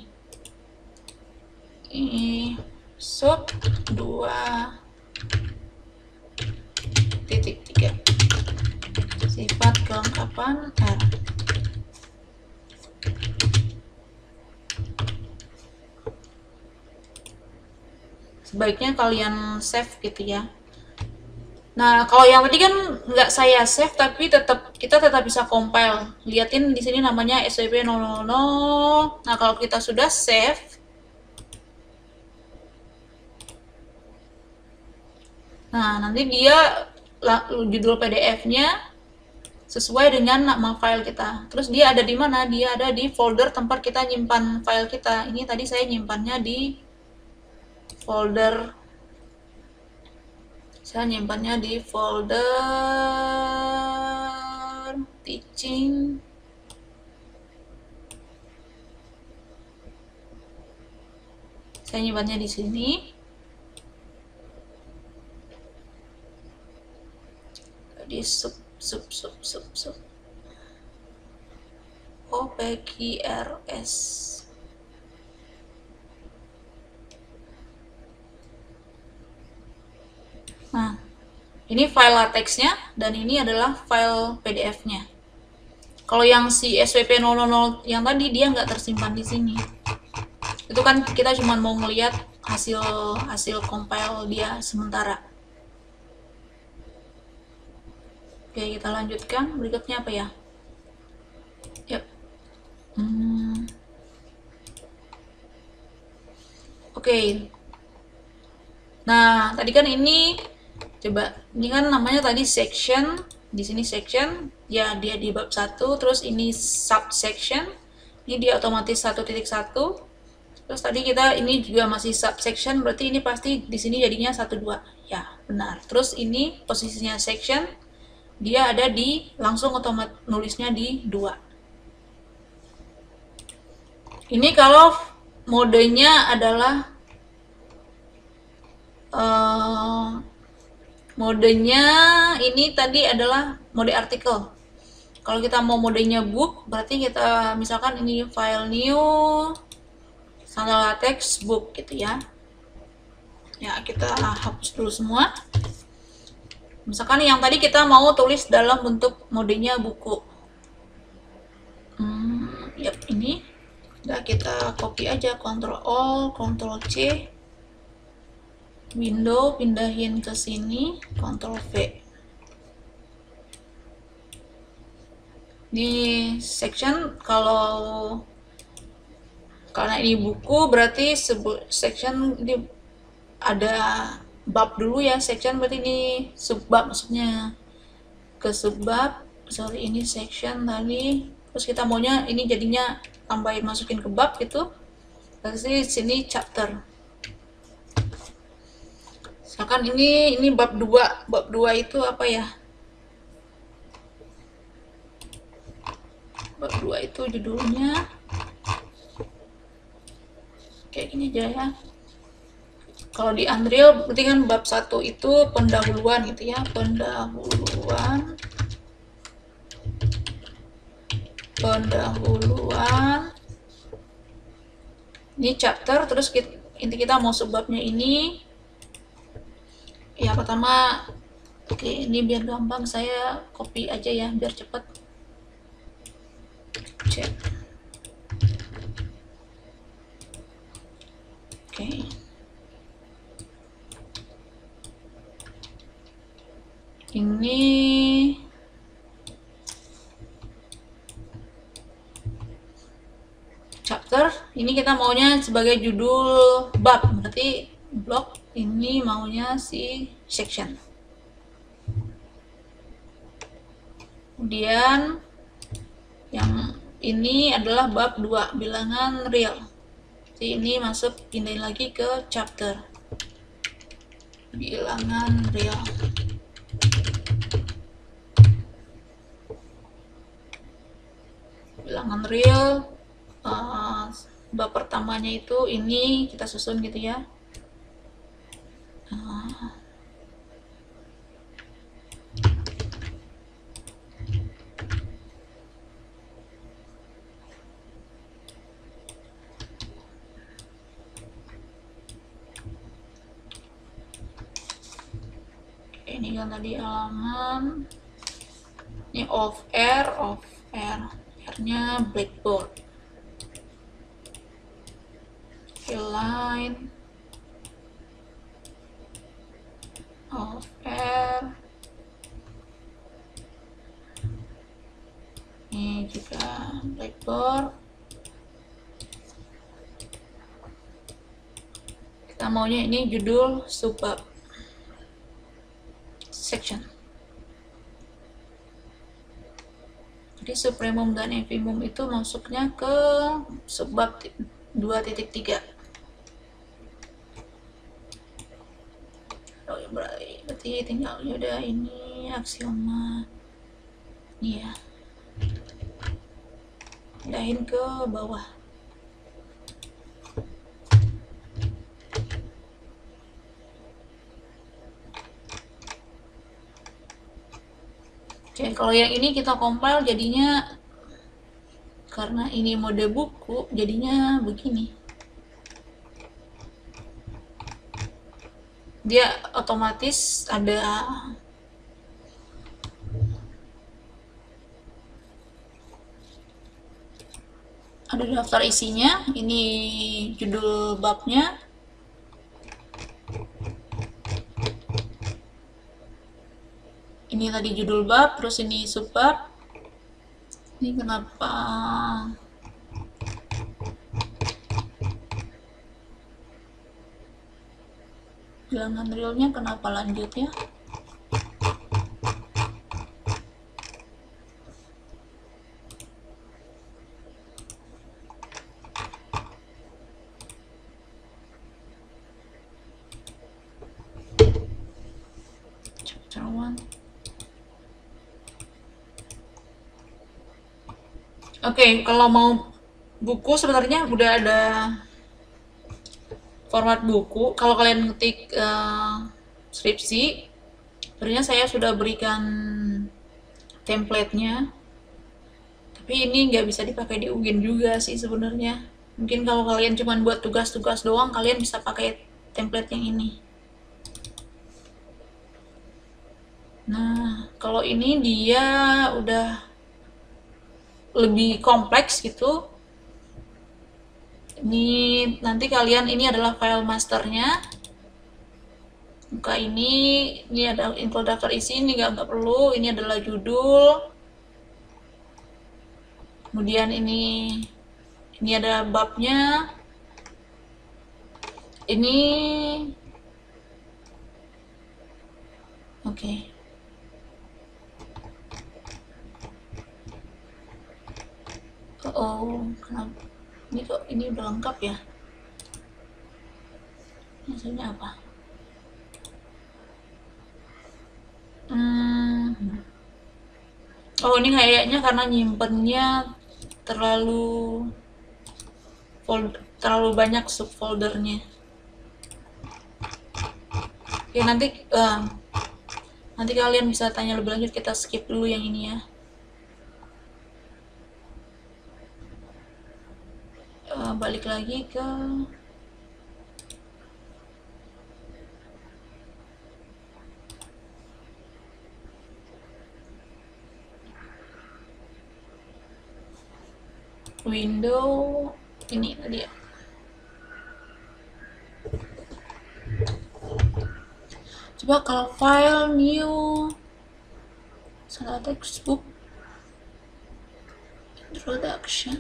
Ini sub dua titik tiga. Sifat kelengkapan R. Sebaiknya kalian save gitu ya. Nah, kalau yang tadi kan nggak saya save, tapi tetap kita tetap bisa compile. Liatin di sini namanya S W P nol nol nol. Nah, kalau kita sudah save, nah nanti dia judul P D F-nya sesuai dengan nama file kita. Terus dia ada di mana? Dia ada di folder tempat kita nyimpan file kita. Ini tadi saya nyimpannya di folder, saya nyimpannya di folder teaching. Saya nyimpannya di sini. Di sub sub sub sub sub O P Q R S. Nah, ini file latexnya dan ini adalah file P D F-nya. Kalau yang si S W P nol nol nol yang tadi dia nggak tersimpan di sini. Itu kan kita cuma mau ngelihat hasil hasil compile dia sementara. Oke, kita lanjutkan. Berikutnya apa ya? Yap. Hmm. Oke. Nah, tadi kan ini, coba, ini kan namanya tadi section. Di sini section, ya dia di bab satu. Terus ini subsection. Ini dia otomatis satu titik satu. Terus tadi kita ini juga masih subsection, berarti ini pasti di sini jadinya satu dua. Ya, benar. Terus ini posisinya section, dia ada di, langsung otomatis nulisnya di dua. Ini kalau modenya adalah uh, modenya ini tadi adalah mode artikel. Kalau kita mau modenya book, berarti kita misalkan ini file new standard latex book gitu ya. Ya, kita hapus dulu semua. Misalkan yang tadi kita mau tulis dalam bentuk modenya buku. Hmm, yap, ini. Udah kita copy aja, Ctrl Alt, Ctrl C. window, pindahin ke sini, Ctrl V. Di section, kalau karena ini buku berarti section ini ada bab dulu ya. Section berarti ini subbab, maksudnya ke subbab. Sorry, ini section tadi, terus kita maunya ini jadinya tambahin, masukin ke bab gitu. Pasti sini chapter. Misalkan ini ini bab dua. Bab dua itu apa ya? Bab dua itu judulnya kayak gini aja ya. Kalau di Unreal berarti kan bab satu itu pendahuluan gitu ya, pendahuluan. Pendahuluan. Ini chapter, terus kita, inti kita mau subbabnya ini. Ya pertama, oke ini biar gampang saya copy aja ya biar cepet. Cek. Oke. Ini chapter, ini kita maunya sebagai judul bab, berarti blok ini maunya si section. Kemudian yang ini adalah bab dua, bilangan real. Jadi ini masuk, pindahin lagi ke chapter, bilangan real. Bilangan real, uh, bab pertamanya itu ini kita susun gitu ya. Uh, ini kan tadi halaman, ini off air, off air, airnya blackboard, line, off air, ini juga blackboard. Kita maunya ini judul subbab section. Jadi supremum dan infimum itu masuknya ke subbab dua titik tiga. Oh, berarti tinggal udah ini aksioma. Ini ya. Pindahin ke bawah. Oke, kalau yang ini kita compile jadinya, karena ini mode buku jadinya begini. Dia otomatis ada ada daftar isinya, ini judul babnya, ini tadi judul bab, terus ini subbab. Ini kenapa bilangan realnya kenapa lanjutnya? Chapter one. Oke, okay, kalau mau buku sebenarnya udah ada format buku. Kalau kalian ngetik uh, skripsi, sebenarnya saya sudah berikan template-nya. Tapi ini nggak bisa dipakai di U G I N juga sih sebenarnya. Mungkin kalau kalian cuma buat tugas-tugas doang, kalian bisa pakai template yang ini. Nah, kalau ini dia udah lebih kompleks gitu. Ini nanti kalian, ini adalah file masternya. Buka ini, ini ada info daftar isi, ini nggak nggak perlu. Ini adalah judul. Kemudian ini ini ada babnya. Ini oke. Okay. Oh, kenapa? Ini kok ini udah lengkap ya? Maksudnya apa? Hmm. Oh, ini kayaknya karena nyimpennya terlalu folder, terlalu banyak subfoldernya. Oke, nanti uh, nanti kalian bisa tanya lebih lanjut. Kita skip dulu yang ini ya. Uh, balik lagi ke window ini tadi ya. Coba kalau file new salah textbook introduction.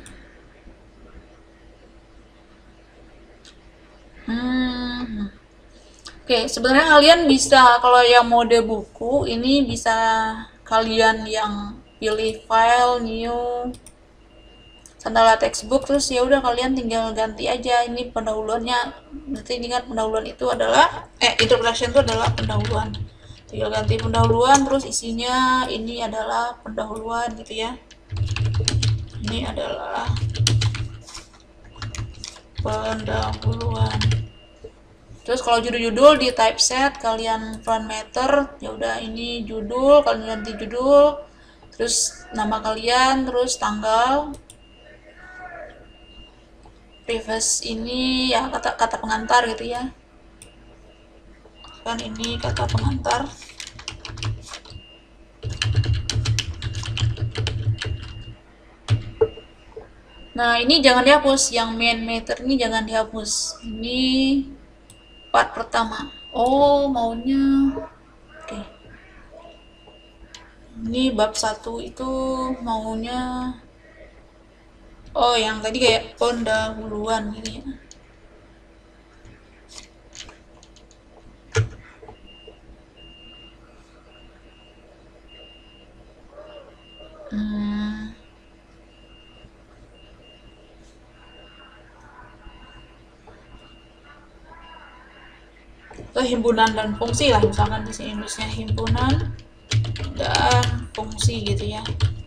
Hmm. Oke, okay, sebenarnya kalian bisa kalau yang mode buku ini bisa kalian yang pilih file new Sandala textbook, terus ya udah kalian tinggal ganti aja ini pendahuluannya. Berarti ini kan pendahuluan itu adalah eh introduction itu adalah pendahuluan. Tinggal ganti pendahuluan, terus isinya ini adalah pendahuluan gitu ya. Ini adalah pendahuluan. Terus kalau judul-judul di typeset kalian front matter, ya udah ini judul, kalian ganti judul, terus nama kalian, terus tanggal. Preface ini ya kata kata pengantar gitu ya. Kan ini kata pengantar. Nah, ini jangan dihapus, yang main matter ini jangan dihapus. Ini part pertama. Oh, maunya oke. Okay. Ini bab satu itu maunya oh, yang tadi kayak pendahuluan gitu ya. Hmm. Atau himpunan dan fungsi lah, misalkan di sini nulisnya himpunan dan fungsi gitu ya.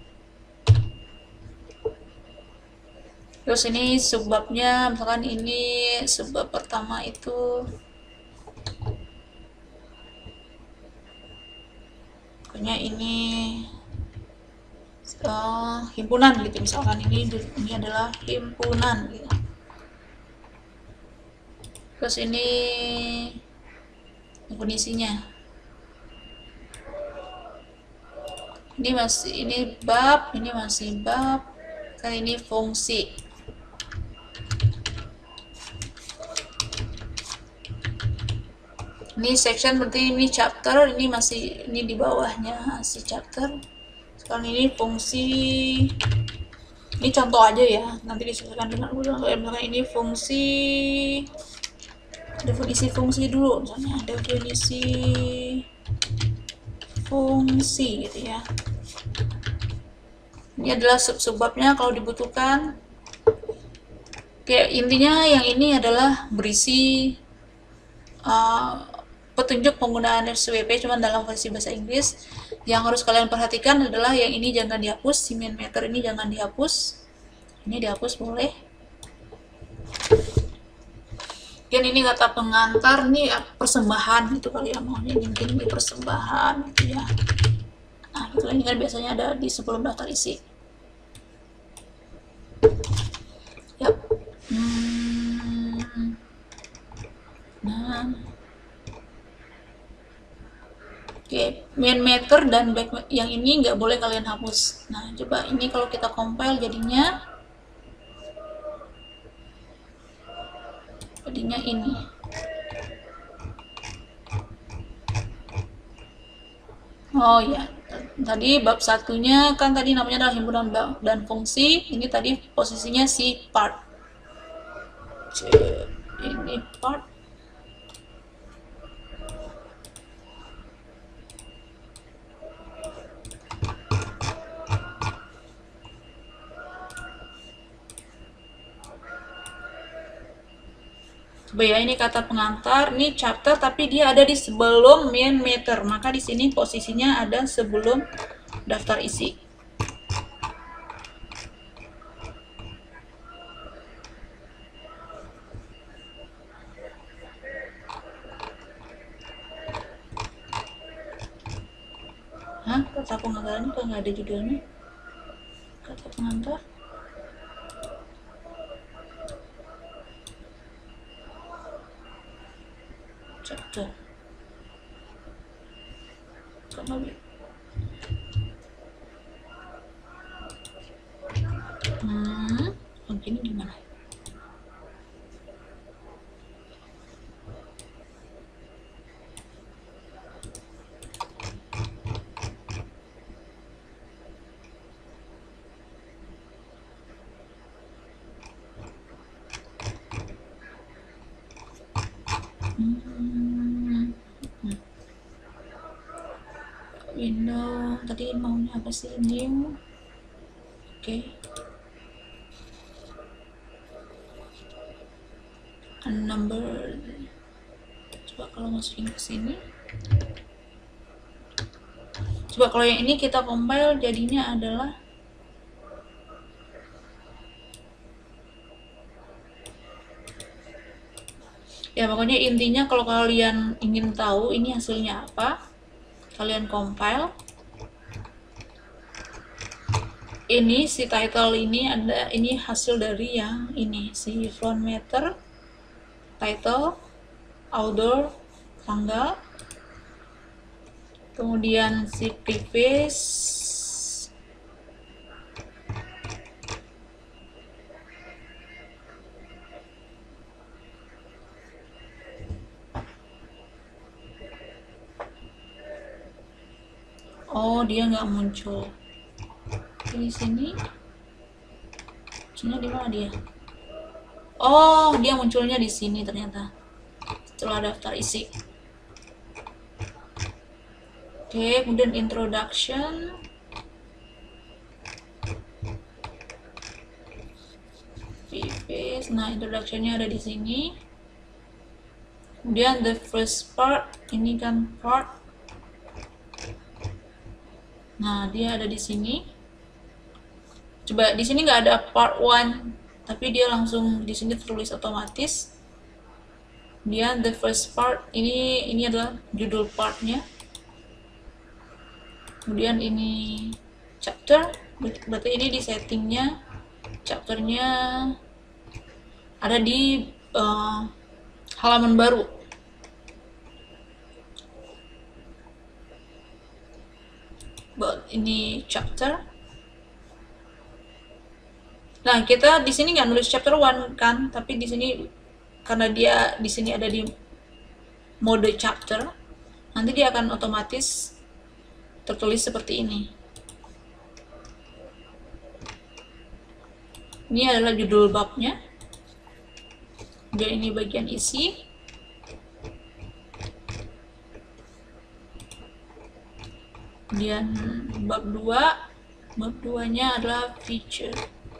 Terus ini subbabnya, misalkan ini subbab pertama itu pokoknya ini uh, himpunan gitu, misalkan ini ini adalah himpunan gitu. Terus ini definisinya. Ini masih ini bab, ini masih bab, kan ini fungsi. Ini section berarti ini chapter, ini masih ini di bawahnya si chapter. Sekarang ini fungsi. Ini contoh aja ya, nanti disesuaikan dengan ulang. Misalnya ini fungsi, definisi fungsi dulu, misalnya definisi fungsi gitu ya. Ini adalah sub-subbabnya kalau dibutuhkan. Kayak intinya yang ini adalah berisi uh, petunjuk penggunaan S W P cuma dalam versi bahasa Inggris. Yang harus kalian perhatikan adalah yang ini jangan dihapus, si main matter ini jangan dihapus. Ini dihapus boleh. Dan ini kata pengantar, ini persembahan gitu kali ya, maunya mungkin ini persembahan gitu ya. Nah, itu ini kan biasanya ada di sebelum daftar isi. Yap. Hmm. Nah. Oke, main matter dan back yang ini nggak boleh kalian hapus. Nah, coba ini kalau kita compile jadinya jadinya ini. Oh ya, tadi bab satunya kan tadi namanya adalah himpunan dan fungsi. Ini tadi posisinya si part. Ini part. Coba ya, ini kata pengantar, ini chapter tapi dia ada di sebelum main matter. Maka di sini posisinya ada sebelum daftar isi. Hah? Kata pengantar ini kok nggak ada judulnya? Kata pengantar. Chapter. Kok Hmm, begini gimana? Hmm. Window tadi maunya apa sih? New. Oke. Okay. Number. Coba kalau masukin ke sini. Coba kalau yang ini kita compile jadinya adalah ya pokoknya intinya kalau kalian ingin tahu ini hasilnya apa, kalian compile. Ini si title ini ada, ini hasil dari yang ini si front matter, title, author, tanggal, kemudian si preface, oh dia nggak muncul di sini. Sini di mana dia? Oh, dia munculnya di sini ternyata setelah daftar isi. Oke, kemudian introduction, preface. Nah, introductionnya ada di sini. Kemudian the first part, ini kan part. Nah, dia ada di sini. Coba di sini nggak ada part one, tapi dia langsung di sini tertulis otomatis. Dia the first part, ini ini adalah judul partnya. Kemudian ini chapter, berarti ini di settingnya chapternya ada di uh, halaman baru. Ini chapter. Nah, kita di sini nggak nulis chapter one kan, tapi di sini karena dia di sini ada di mode chapter, nanti dia akan otomatis tertulis seperti ini. Ini adalah judul babnya. Dan ini bagian isi. Kemudian bab dua, bab dua-nya adalah feature.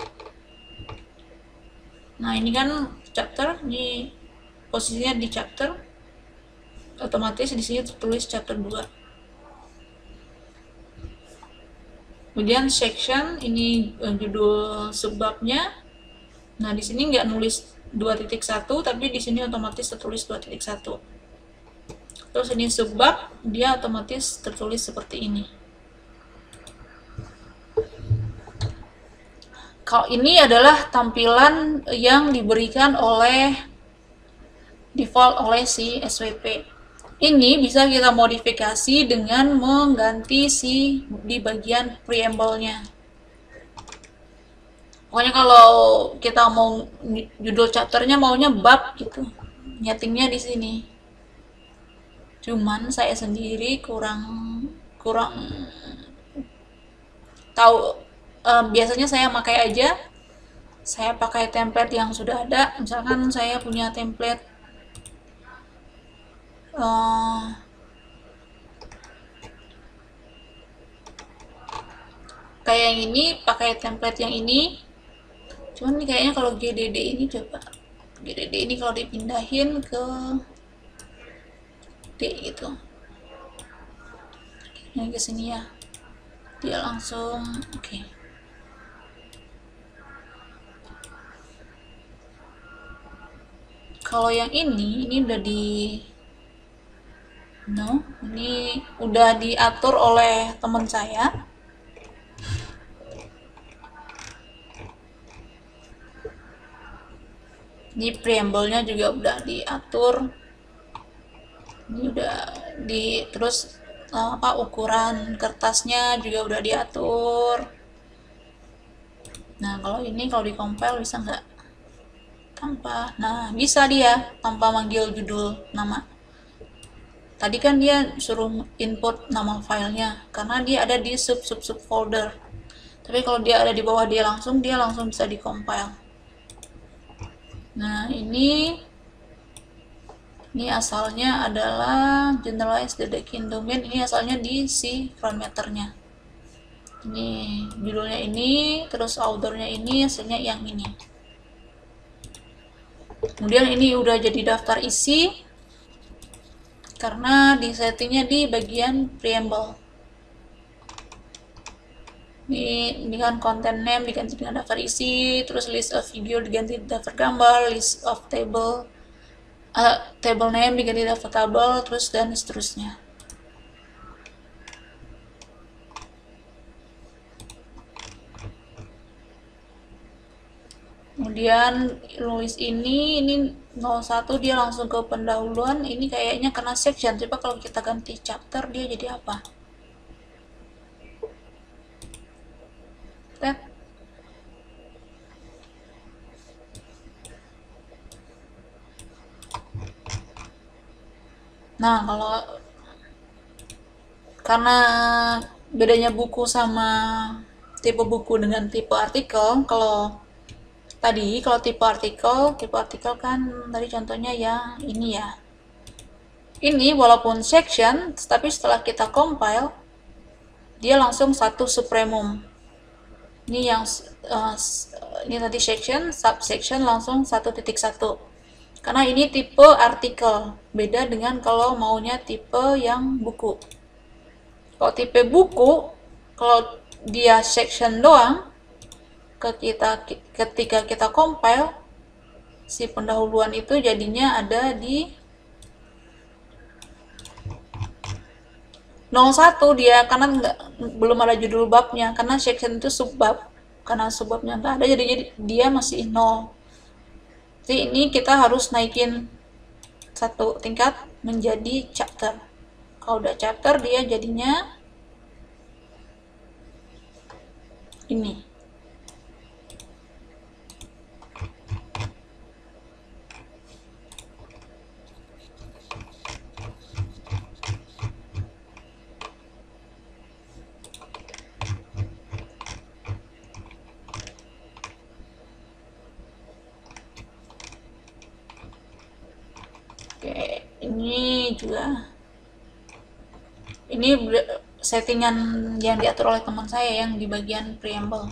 Nah, ini kan chapter, ini posisinya di chapter. Otomatis di sini tertulis chapter dua. Kemudian section, ini judul subbabnya. Nah, di sini nggak nulis dua titik satu, tapi di sini otomatis tertulis dua titik satu. Terus ini subbab, dia otomatis tertulis seperti ini. Kalau ini adalah tampilan yang diberikan oleh default oleh si S W P. Ini bisa kita modifikasi dengan mengganti si di bagian preamble-nya. Pokoknya kalau kita mau judul chapternya maunya bab gitu, nyetingnya di sini. Cuman saya sendiri kurang kurang tahu. Uh, biasanya saya pakai aja, saya pakai template yang sudah ada. Misalkan saya punya template uh, kayak yang ini, pakai template yang ini. Cuman ini kayaknya kalau G D D ini, coba G D D ini kalau dipindahin ke D gitu, yang ke sini ya, dia langsung oke. Okay. Kalau yang ini, ini udah di no, ini udah diatur oleh teman saya. Ini preamble-nya juga udah diatur. Ini udah di terus apa ukuran kertasnya juga udah diatur. Nah, kalau ini kalau di compile bisa nggak? Tanpa. Nah, bisa dia tanpa manggil judul nama. Tadi kan dia suruh input nama filenya karena dia ada di sub sub sub folder. Tapi kalau dia ada di bawah dia langsung, dia langsung bisa di compile. Nah, ini ini asalnya adalah generalized dedekind domain. Ini asalnya di si parameternya. Ini judulnya ini, terus authornya ini, hasilnya yang ini. Kemudian ini udah jadi daftar isi karena di settingnya di bagian preamble. Ini, ini kan content name diganti dengan daftar isi, terus list of figure diganti daftar gambar, list of table uh, table name diganti daftar tabel, terus dan seterusnya. Kemudian nulis ini, ini nol satu dia langsung ke pendahuluan. Ini kayaknya kena section. Coba kalau kita ganti chapter dia jadi apa? Lihat. Nah, kalau karena bedanya buku sama tipe buku dengan tipe artikel, kalau tadi kalau tipe artikel, tipe artikel kan tadi contohnya yang ini ya. Ini walaupun section, tapi setelah kita compile, dia langsung satu supremum. Ini yang uh, ini tadi section, subsection langsung satu titik satu. Karena ini tipe artikel, beda dengan kalau maunya tipe yang buku. Kalau tipe buku, kalau dia section doang, ke kita ketika kita compile si pendahuluan itu jadinya ada di nol satu dia karena nggak belum ada judul babnya karena section itu subbab, karena subbabnya nggak ada jadi dia masih nol. Jadi ini kita harus naikin satu tingkat menjadi chapter. Kalau udah chapter dia jadinya ini. Oke, ini juga ini settingan yang diatur oleh teman saya yang di bagian preamble.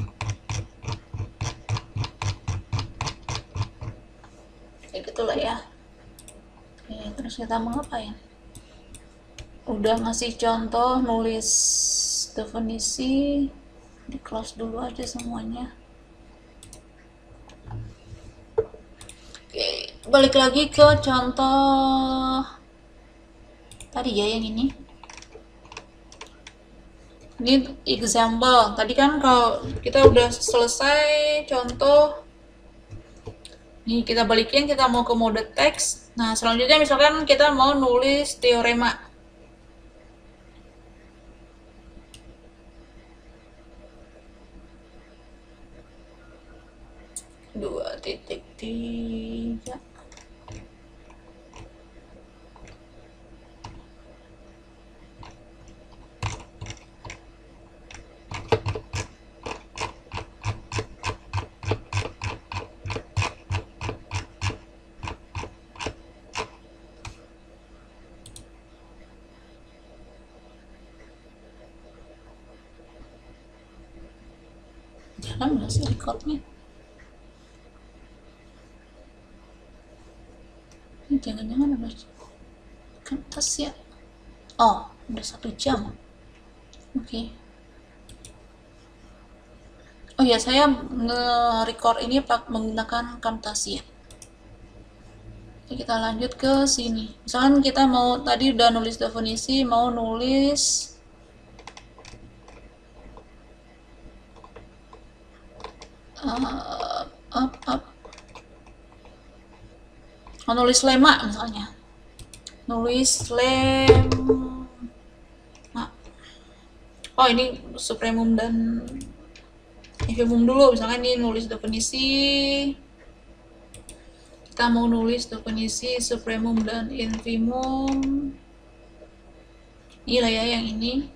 Kayak gitulah ya. Oke, terus kita mau ngapain? Udah ngasih contoh nulis definisi, di close dulu aja semuanya. Oke, balik lagi ke contoh tadi ya yang ini. Ini example. Tadi kan kalau kita udah selesai contoh, nih kita balikin, kita mau ke mode teks. Nah, selanjutnya misalkan kita mau nulis teorema. Dua titik tiga. jalan nggak sih recordnya? Ini jangan-jangan udah kan tes ya. Oh, udah satu jam. Oke. Okay. Oh ya, saya nge-record ini pak menggunakan Camtasia. Oke, kita lanjut ke sini. Misalkan kita mau tadi udah nulis definisi, mau nulis uh, up, up. Mau nulis lema misalnya. Nulis lema. Oh, ini supremum dan infimum dulu. Misalkan ini nulis definisi. Kita mau nulis definisi supremum dan infimum. Inilah ya yang ini.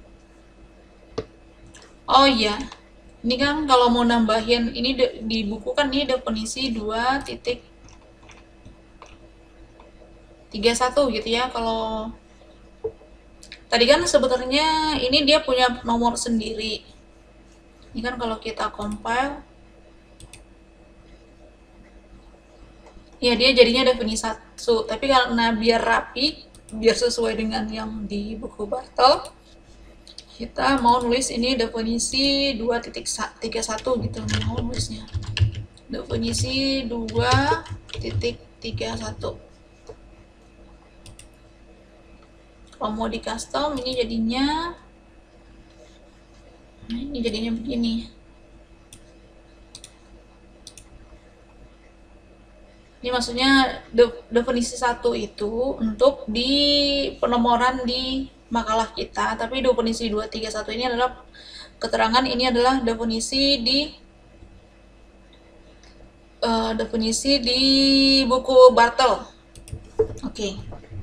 Oh iya, ini kan kalau mau nambahin ini de, di buku kan ini definisi dua titik tiga satu gitu ya. Kalau tadi kan sebenarnya ini dia punya nomor sendiri. Ini kan kalau kita compile, ya dia jadinya definisi satu. Tapi karena biar rapi, biar sesuai dengan yang di buku Bartel, kita mau nulis ini definisi dua titik tiga satu gitu. Mau nulisnya definisi dua titik tiga satu. Kalau mau di custom ini jadinya nah ini jadinya begini. Ini maksudnya de, definisi satu itu untuk di penomoran di makalah kita, tapi definisi dua tiga satu ini adalah keterangan, ini adalah definisi di uh, definisi di buku Bartel. Oke. Okay.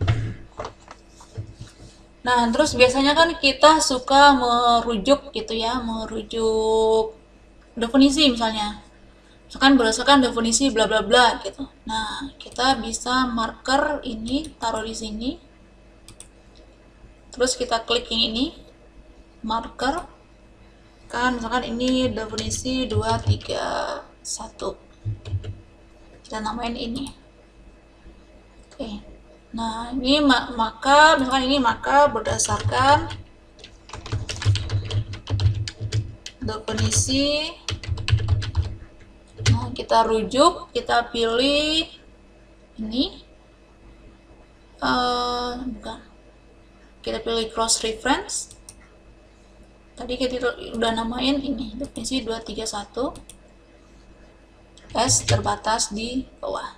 Nah, terus biasanya kan kita suka merujuk gitu ya, merujuk definisi misalnya. Misalkan berdasarkan definisi bla bla bla gitu. Nah, kita bisa marker ini, taruh di sini. Terus kita klik yang ini, marker. Kan misalkan ini definisi dua tiga satu. Kita namain ini. Oke. Okay. Nah, ini maka misalkan ini maka berdasarkan definisi. Nah, kita rujuk, kita pilih ini. Uh, bukan. Kita pilih cross reference. Tadi kita udah namain ini definisi dua tiga satu. S terbatas di bawah.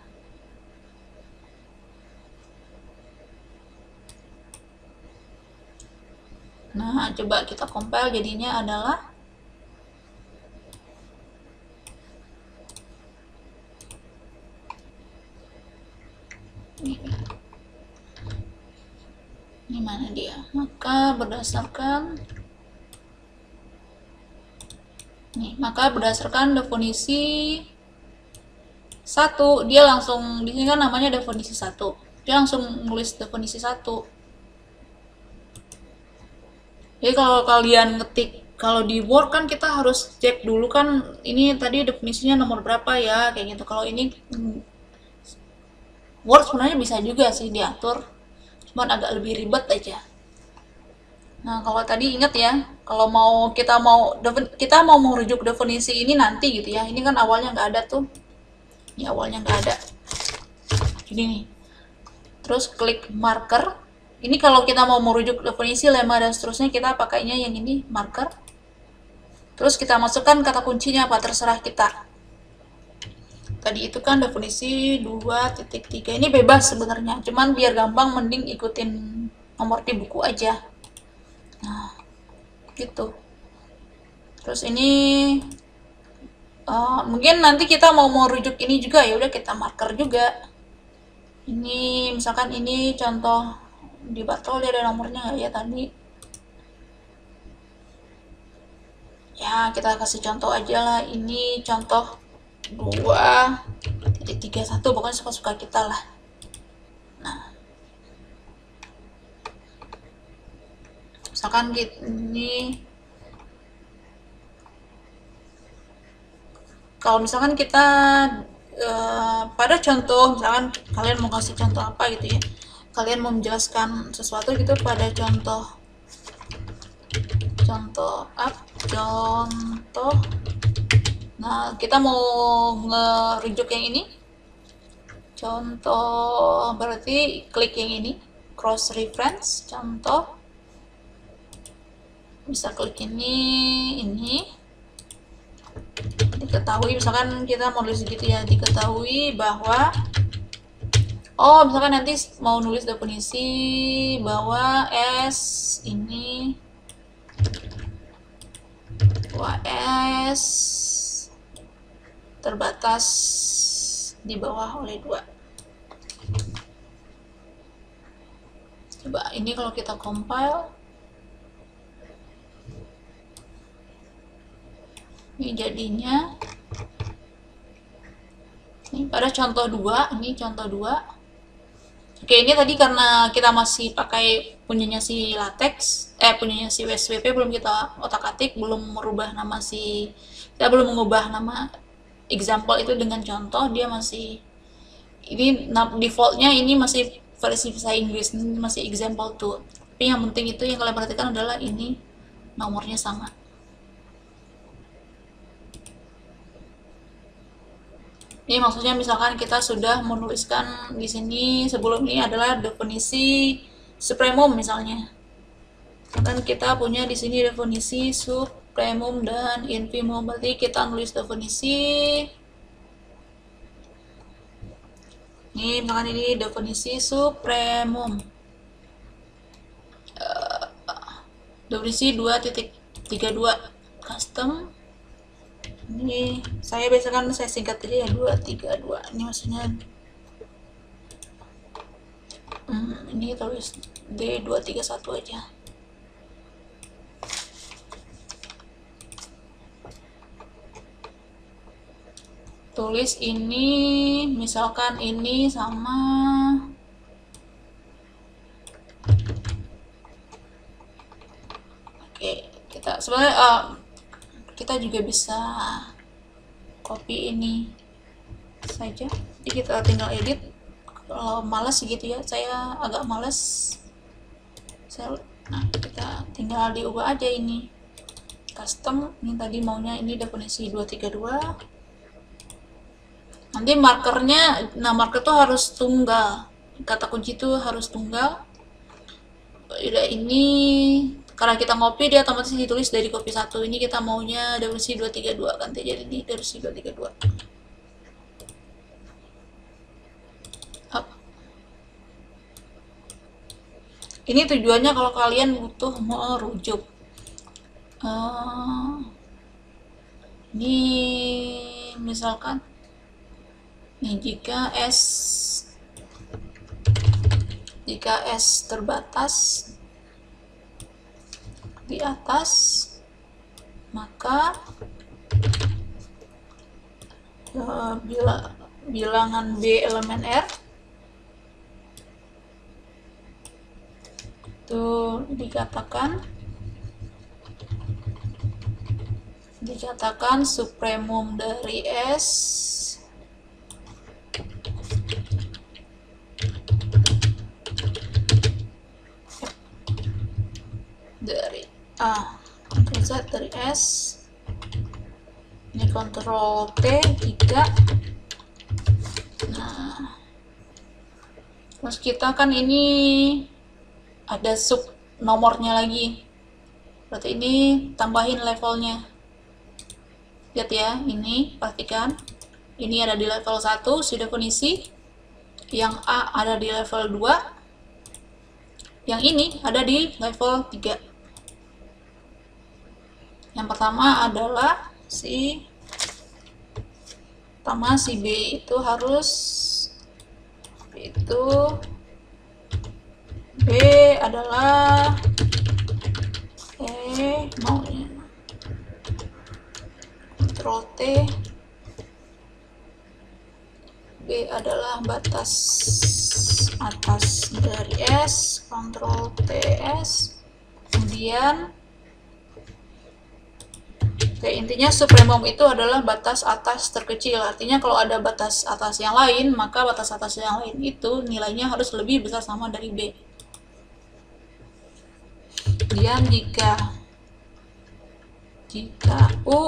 Nah, coba kita compile, jadinya adalah ini. Ini mana dia? Maka berdasarkan nih, maka berdasarkan definisi satu, dia langsung di sini kan namanya definisi satu. Dia langsung nulis definisi satu. Jadi kalau kalian ngetik, kalau di Word kan kita harus cek dulu kan ini tadi definisinya nomor berapa ya, kayak gitu. Kalau ini Word sebenarnya bisa juga sih diatur, cuman agak lebih ribet aja. Nah, kalau tadi ingat ya, kalau mau kita mau kita mau merujuk definisi ini nanti gitu ya. Ini kan awalnya nggak ada tuh. Ini awalnya nggak ada. Jadi nih. Terus klik marker. Ini kalau kita mau merujuk definisi, lema, dan seterusnya, kita pakainya yang ini, marker. Terus kita masukkan kata kuncinya apa, terserah kita. Tadi itu kan definisi dua titik tiga. Ini bebas sebenarnya, cuman biar gampang mending ikutin nomor di buku aja. Nah, gitu. Terus ini uh, mungkin nanti kita mau merujuk ini juga, ya udah kita marker juga. Ini misalkan ini contoh di Bartel, dia ada nomornya nggak ya tadi? Ya, kita kasih contoh aja lah. Ini contoh dua titik tiga satu, pokoknya suka-suka kita lah. Nah, misalkan ini kalau misalkan kita uh, pada contoh, misalkan kalian mau kasih contoh apa gitu ya, kalian mau menjelaskan sesuatu gitu pada contoh contoh up contoh. Nah, kita mau ngerujuk yang ini, contoh, berarti klik yang ini, cross reference, contoh, bisa klik ini, ini diketahui, misalkan kita mau nulis gitu ya, diketahui bahwa, oh misalkan nanti mau nulis definisi bahwa S ini, bahwa S terbatas di bawah oleh dua. Coba ini kalau kita compile, ini jadinya ini pada contoh dua, ini contoh dua. Oke, ini tadi karena kita masih pakai punyanya si latex, eh punyanya si S W P, belum kita otak-atik, belum merubah nama si, kita belum mengubah nama example itu dengan contoh, dia masih, ini defaultnya ini masih versi bahasa Inggris, ini masih example tuh. Tapi yang penting itu yang kalian perhatikan adalah ini nomornya sama. Ini maksudnya misalkan kita sudah menuliskan di sini sebelum ini adalah definisi supremum misalnya. Kan kita punya di sini definisi supremum dan infimum, berarti kita nulis definisi. Ini misalkan ini definisi supremum. Uh, definisi dua titik tiga dua custom. Ini saya biasakan saya singkat aja ya, dua tiga dua. Ini maksudnya hmm, ini tulis D dua tiga satu aja. Tulis ini, misalkan ini sama oke, kita sebenarnya uh, kita juga bisa copy ini saja, jadi kita tinggal edit. Kalau males gitu ya, saya agak males, saya, nah kita tinggal diubah aja ini custom. Ini tadi maunya ini definisi dua tiga dua. Nanti markernya, nah marker tuh harus tunggal, kata kunci itu harus tunggal. Udah ini, karena kita ngopi dia otomatis ditulis dari copy satu. Ini kita maunya definisi dua tiga dua, ganti jadi ini definisi dua tiga dua. Up. Ini tujuannya kalau kalian butuh merujuk. Uh, ini misalkan nih, jika S jika S terbatas di atas, maka uh, bila bilangan B elemen R itu dikatakan dikatakan supremum dari S dari A, Ctrl Z dari S, ini Ctrl T jika, nah terus kita kan ini ada sub nomornya lagi, berarti ini tambahin levelnya. Lihat ya, ini perhatikan, ini ada di level satu si definisi, yang A ada di level dua, yang ini ada di level tiga. Yang pertama adalah si pertama si B itu harus itu B adalah eh maunya Ctrl T, B adalah batas atas dari S, Ctrl T S, kemudian Oke, intinya supremum itu adalah batas atas terkecil. Artinya kalau ada batas atas yang lain, maka batas atas yang lain itu nilainya harus lebih besar sama dari B. Kemudian jika jika U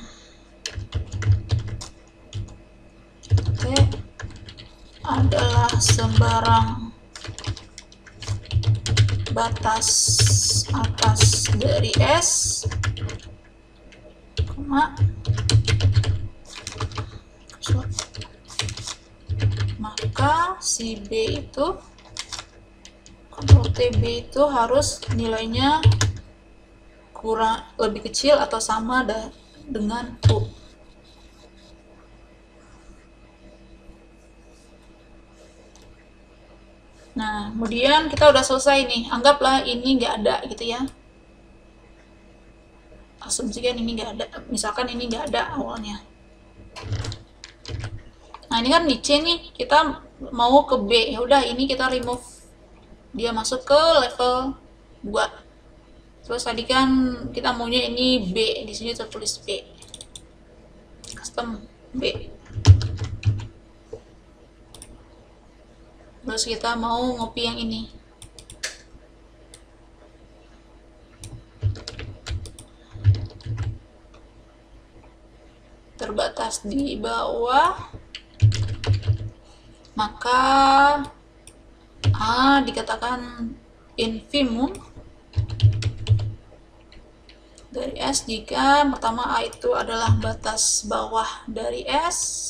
T adalah sembarang batas atas dari S, maka si B itu, Ctrl T, B itu harus nilainya kurang lebih kecil atau sama dengan U. Nah, kemudian kita udah selesai nih. Anggaplah ini nggak ada gitu ya. Asumsikan ini nggak ada. Misalkan ini nggak ada awalnya. Nah, ini kan di C nih. Kita mau ke B. Ya udah, ini kita remove. Dia masuk ke level dua. Terus tadi kan kita maunya ini B. Di sini tertulis B. Custom B. Terus kita mau ngopi yang ini. Terbatas di bawah. Maka A dikatakan infimum dari S jika pertama A itu adalah batas bawah dari S.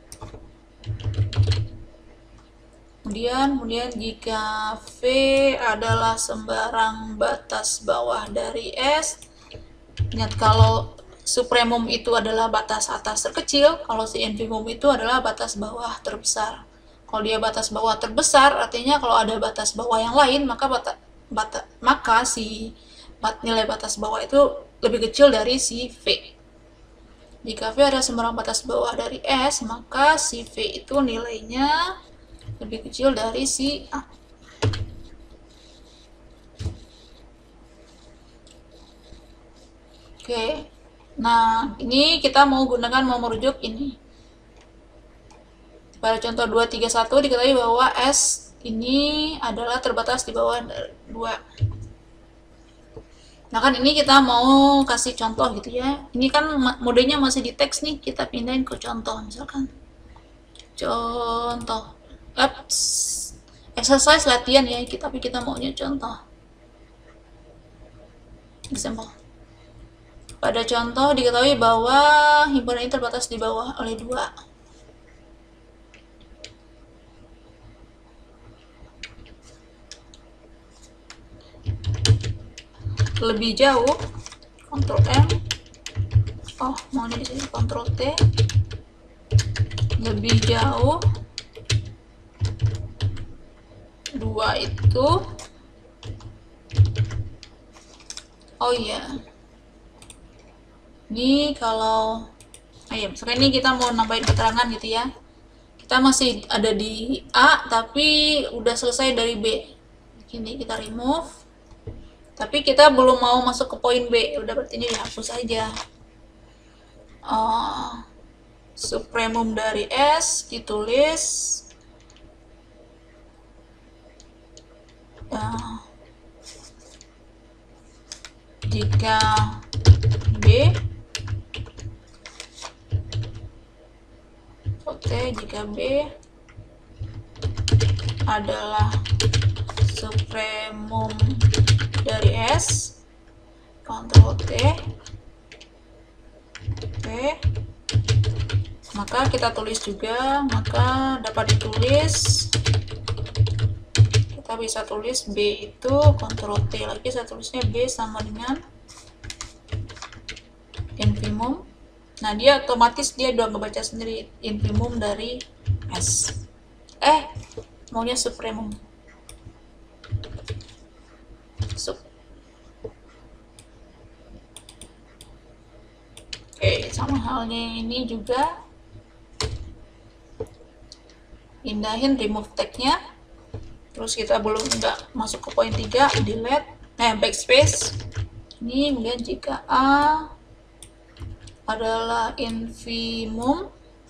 Kemudian, kemudian jika V adalah sembarang batas bawah dari S, ingat kalau supremum itu adalah batas atas terkecil, kalau si infimum itu adalah batas bawah terbesar. Kalau dia batas bawah terbesar, artinya kalau ada batas bawah yang lain, maka bata, bata, maka si bat, nilai batas bawah itu lebih kecil dari si V. Jika V ada sembarang batas bawah dari S, maka si V itu nilainya lebih kecil dari si A. Oke, nah ini kita mau gunakan, mau merujuk ini. Pada contoh dua tiga satu diketahui bahwa S ini adalah terbatas di bawah dua. Nah kan ini kita mau kasih contoh gitu ya. Ini kan modenya masih di teks nih, kita pindahin ke contoh misalkan. Contoh. Ups. Exercise latihan ya, tapi kita maunya contoh. Example. Pada contoh diketahui bahwa himpunan ini terbatas di bawah oleh dua. Lebih jauh, Ctrl M. Oh, maunya di sini Ctrl T. Lebih jauh dua itu, oh iya, ini kalau, ayo, misalkan ini kita mau nambahin keterangan gitu ya, kita masih ada di A tapi udah selesai dari B. Ini kita remove, tapi kita belum mau masuk ke poin B, udah berarti ini dihapus aja. Uh, supremum dari S ditulis uh, jika B, oke, jika B adalah supremum dari S, Ctrl T, oke, maka kita tulis juga, maka dapat ditulis, kita bisa tulis B itu Ctrl T lagi, saya tulisnya B sama dengan infimum. Nah dia otomatis dia udah ngebaca sendiri infimum dari S. Eh maunya supremum. Sup. Oke, sama halnya ini juga. Pindahin remove tag-nya. Terus kita belum enggak masuk ke poin tiga, delete, eh backspace. Ini kemudian jika A adalah infimum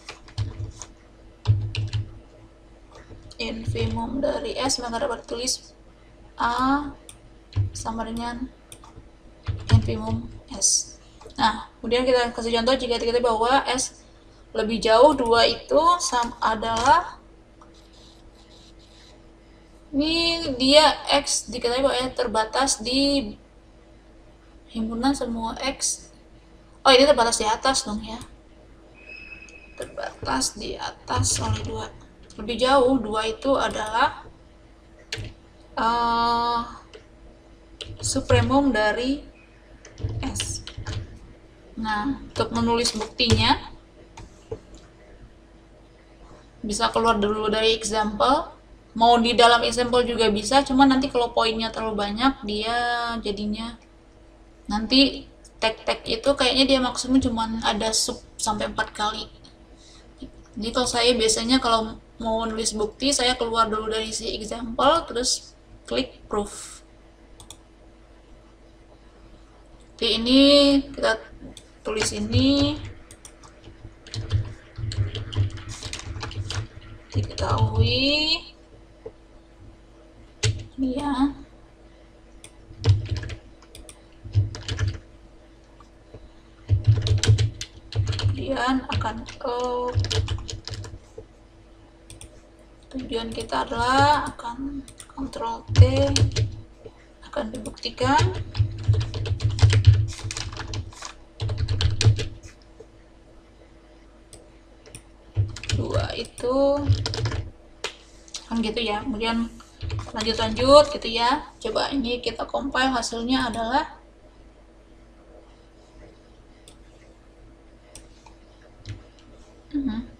infimum dari S, maka dapat tulis A sama dengan infimum S. Nah, kemudian kita kasih contoh jika kita bahwa S lebih jauh, dua itu sama adalah, ini dia X diketahui bahwa ya terbatas di himpunan semua X. Oh, ini terbatas di atas dong ya, terbatas di atas oleh dua. Lebih jauh, dua itu adalah uh, supremum dari S. Nah, untuk menulis buktinya bisa keluar dulu dari example, mau di dalam example juga bisa, cuman nanti kalau poinnya terlalu banyak dia jadinya nanti tag-tag itu kayaknya dia maksimum cuman ada sub sampai empat kali. Jadi kalau saya biasanya kalau mau nulis bukti, saya keluar dulu dari si example terus klik proof. Jadi ini kita tulis ini diketahui ya kemudian akan oh, tujuan kita adalah akan kontrol T akan dibuktikan. Dua itu kan gitu ya, kemudian lanjut-lanjut gitu ya. Coba ini kita compile, hasilnya adalah hmm.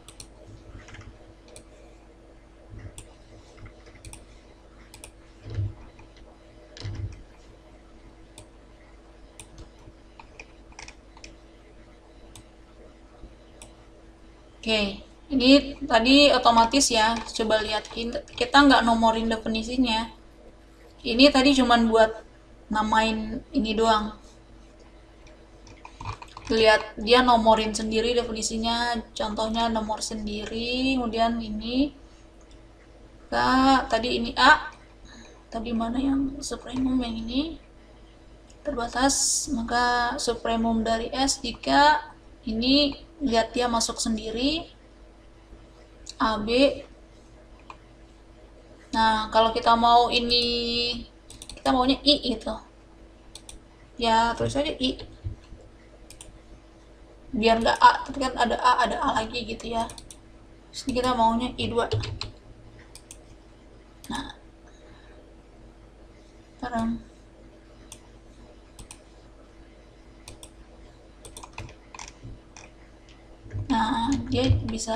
Oke, ini tadi otomatis ya, coba lihat, kita nggak nomorin definisinya. Ini tadi cuman buat namain ini doang. Lihat, dia nomorin sendiri definisinya, contohnya nomor sendiri, kemudian ini nah, tadi ini A, tadi mana yang supremum, yang ini terbatas, maka supremum dari S jika ini lihat dia masuk sendiri A B. Nah, kalau kita mau ini, kita maunya I gitu ya, terus aja I biar nggak A, tapi kan ada A, ada A lagi gitu ya. Terus ini kita maunya I dua. Nah, sekarang nah dia bisa,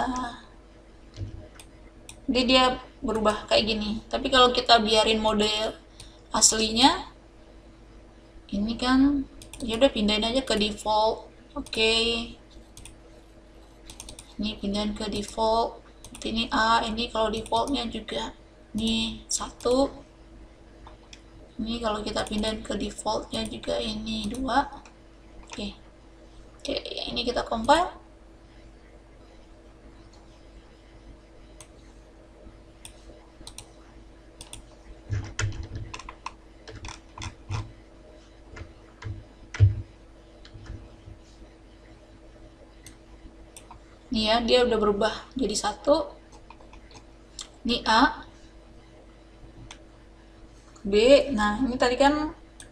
jadi dia berubah kayak gini. Tapi kalau kita biarin model aslinya ini kan ya udah pindahin aja ke default. Oke, okay. Ini pindahin ke default. Ini A, ini kalau defaultnya juga ini satu. Ini kalau kita pindahin ke defaultnya juga ini dua. Oke, okay. Oke, okay, ini kita compile. Nih ya, dia udah berubah jadi satu. Ini A, B. Nah, ini tadi kan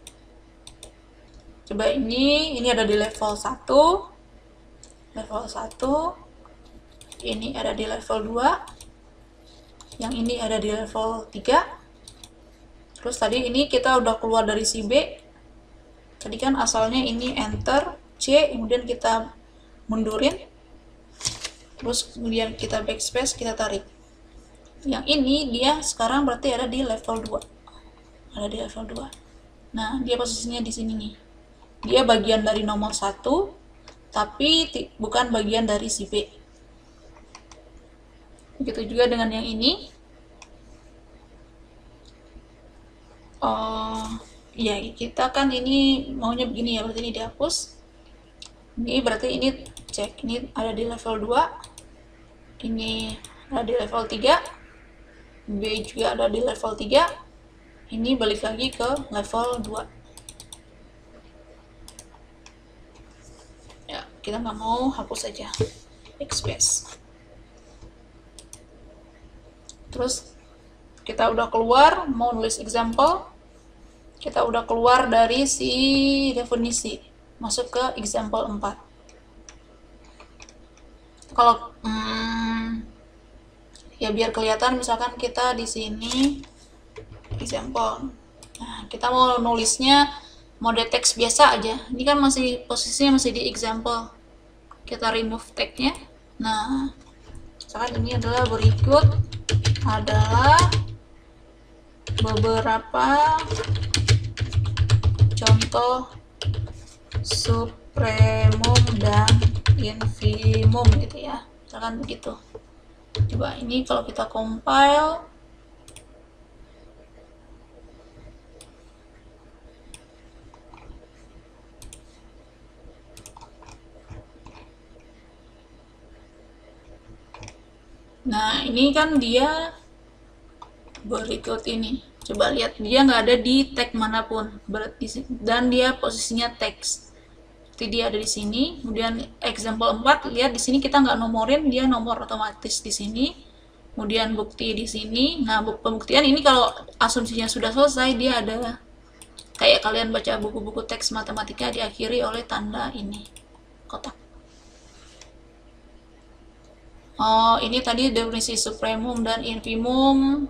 coba ini, ini ada di level satu, level satu, ini ada di level dua, yang ini ada di level tiga. Terus tadi ini kita udah keluar dari si B. Tadi kan asalnya ini enter C, kemudian kita mundurin. Terus kemudian kita backspace, kita tarik. Yang ini dia sekarang berarti ada di level dua. Ada di level dua. Nah, dia posisinya di sini nih. Dia bagian dari nomor satu, tapi bukan bagian dari si B. Begitu juga dengan yang ini. Oh, ya kita kan ini maunya begini ya, berarti ini dihapus. Ini berarti ini cek, ini ada di level dua, ini ada di level tiga, B juga ada di level tiga, ini balik lagi ke level dua. Ya, kita nggak mau, hapus aja backspace. Terus kita udah keluar, mau nulis example, kita udah keluar dari si definisi, masuk ke example empat. Kalau hmm, ya biar kelihatan, misalkan kita di sini example, nah kita mau nulisnya mode teks biasa aja, ini kan masih posisinya masih di example, kita remove tagnya. Nah misalkan ini adalah berikut adalah beberapa contoh supremum dan infimum gitu ya, misalkan begitu. Coba ini kalau kita compile, nah ini kan dia berikut ini, coba lihat dia nggak ada di tag manapun, berarti dan dia posisinya teks, jadi dia ada di sini. Kemudian example empat, lihat di sini kita nggak nomorin, dia nomor otomatis di sini. Kemudian bukti di sini. Nah pembuktian ini kalau asumsinya sudah selesai, dia ada kayak kalian baca buku-buku teks matematika diakhiri oleh tanda ini kotak. Oh, ini tadi definisi supremum dan infimum.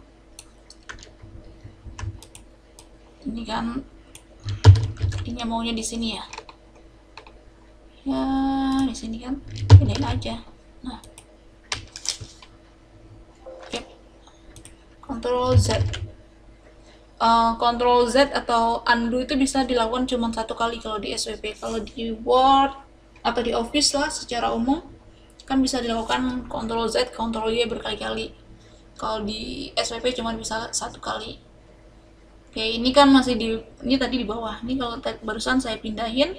Ini kan ini maunya di sini ya. Ya, di sini kan pindahin aja. Nah. Oke. Ctrl Z. Uh, Ctrl Z atau undo itu bisa dilakukan cuma satu kali kalau di S W P. Kalau di Word atau di Office lah secara umum kan bisa dilakukan Ctrl Z, Ctrl Y berkali-kali. Kalau di S W P cuma bisa satu kali. Oke, ini kan masih di, ini tadi di bawah. Ini kalau barusan saya pindahin.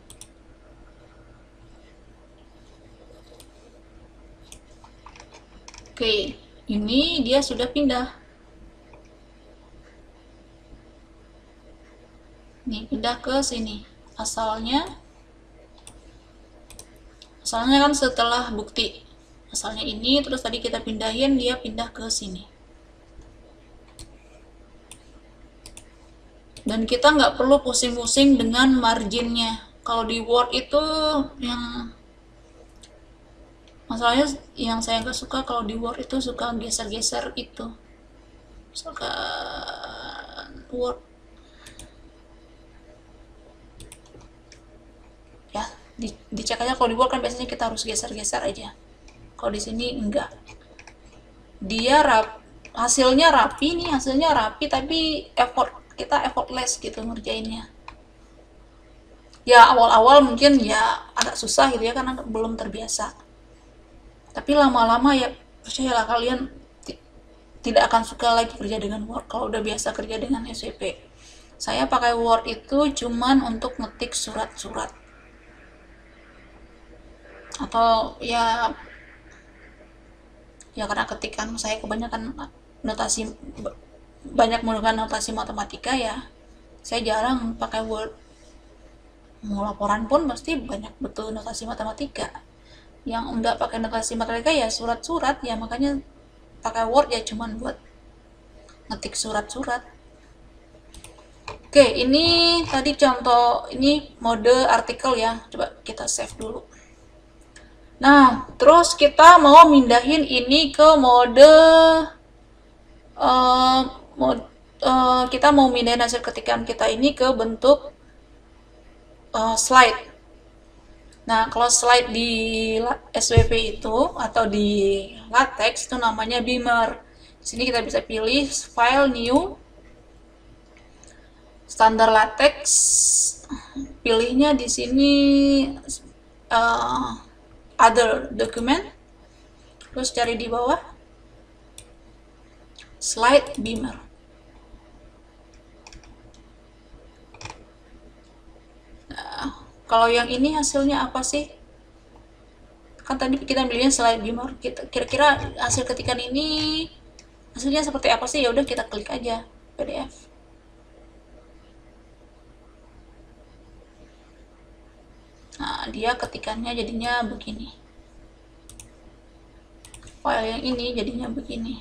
Oke, ini dia sudah pindah. Nih, pindah ke sini. Asalnya, asalnya kan setelah bukti. Asalnya ini, terus tadi kita pindahin, dia pindah ke sini. Dan kita nggak perlu pusing-pusing dengan marginnya. Kalau di Word itu yang masalahnya yang saya nggak suka, kalau di Word itu suka geser-geser itu. Suka Word ya, di, dicek aja. Kalau di Word kan biasanya kita harus geser-geser aja. Kalau di sini enggak. Dia rap, hasilnya rapi nih, hasilnya rapi tapi effort kita effortless gitu ngerjainnya. Ya awal-awal mungkin ya agak susah gitu ya karena belum terbiasa. Tapi lama-lama ya percayalah kalian tidak akan suka lagi kerja dengan Word kalau udah biasa kerja dengan S W P. Saya pakai Word itu cuman untuk ngetik surat-surat. Atau ya ya karena ketikan saya kebanyakan notasi, banyak menggunakan notasi matematika ya, saya jarang pakai Word. Mau laporan pun pasti banyak betul notasi matematika. Yang enggak pakai notasi matematika ya surat-surat ya, makanya pakai Word ya cuman buat ngetik surat-surat. Oke, ini tadi contoh, ini mode artikel ya, coba kita save dulu. Nah, terus kita mau mindahin ini ke mode uh, mode uh, kita mau mindahin hasil ketikan kita ini ke bentuk uh, slide. Nah, kalau slide di S W P itu atau di LaTeX itu namanya Beamer. Di sini kita bisa pilih File, New, Standar LaTeX. Pilihnya di sini uh, Other Document. Terus cari di bawah Slide Beamer. Nah, kalau yang ini hasilnya apa sih? Kan tadi kita ambilnya slide beamer. Kita kira-kira hasil ketikan ini hasilnya seperti apa sih? Ya udah kita klik aja P D F. Nah, dia ketikannya jadinya begini. File yang ini jadinya begini.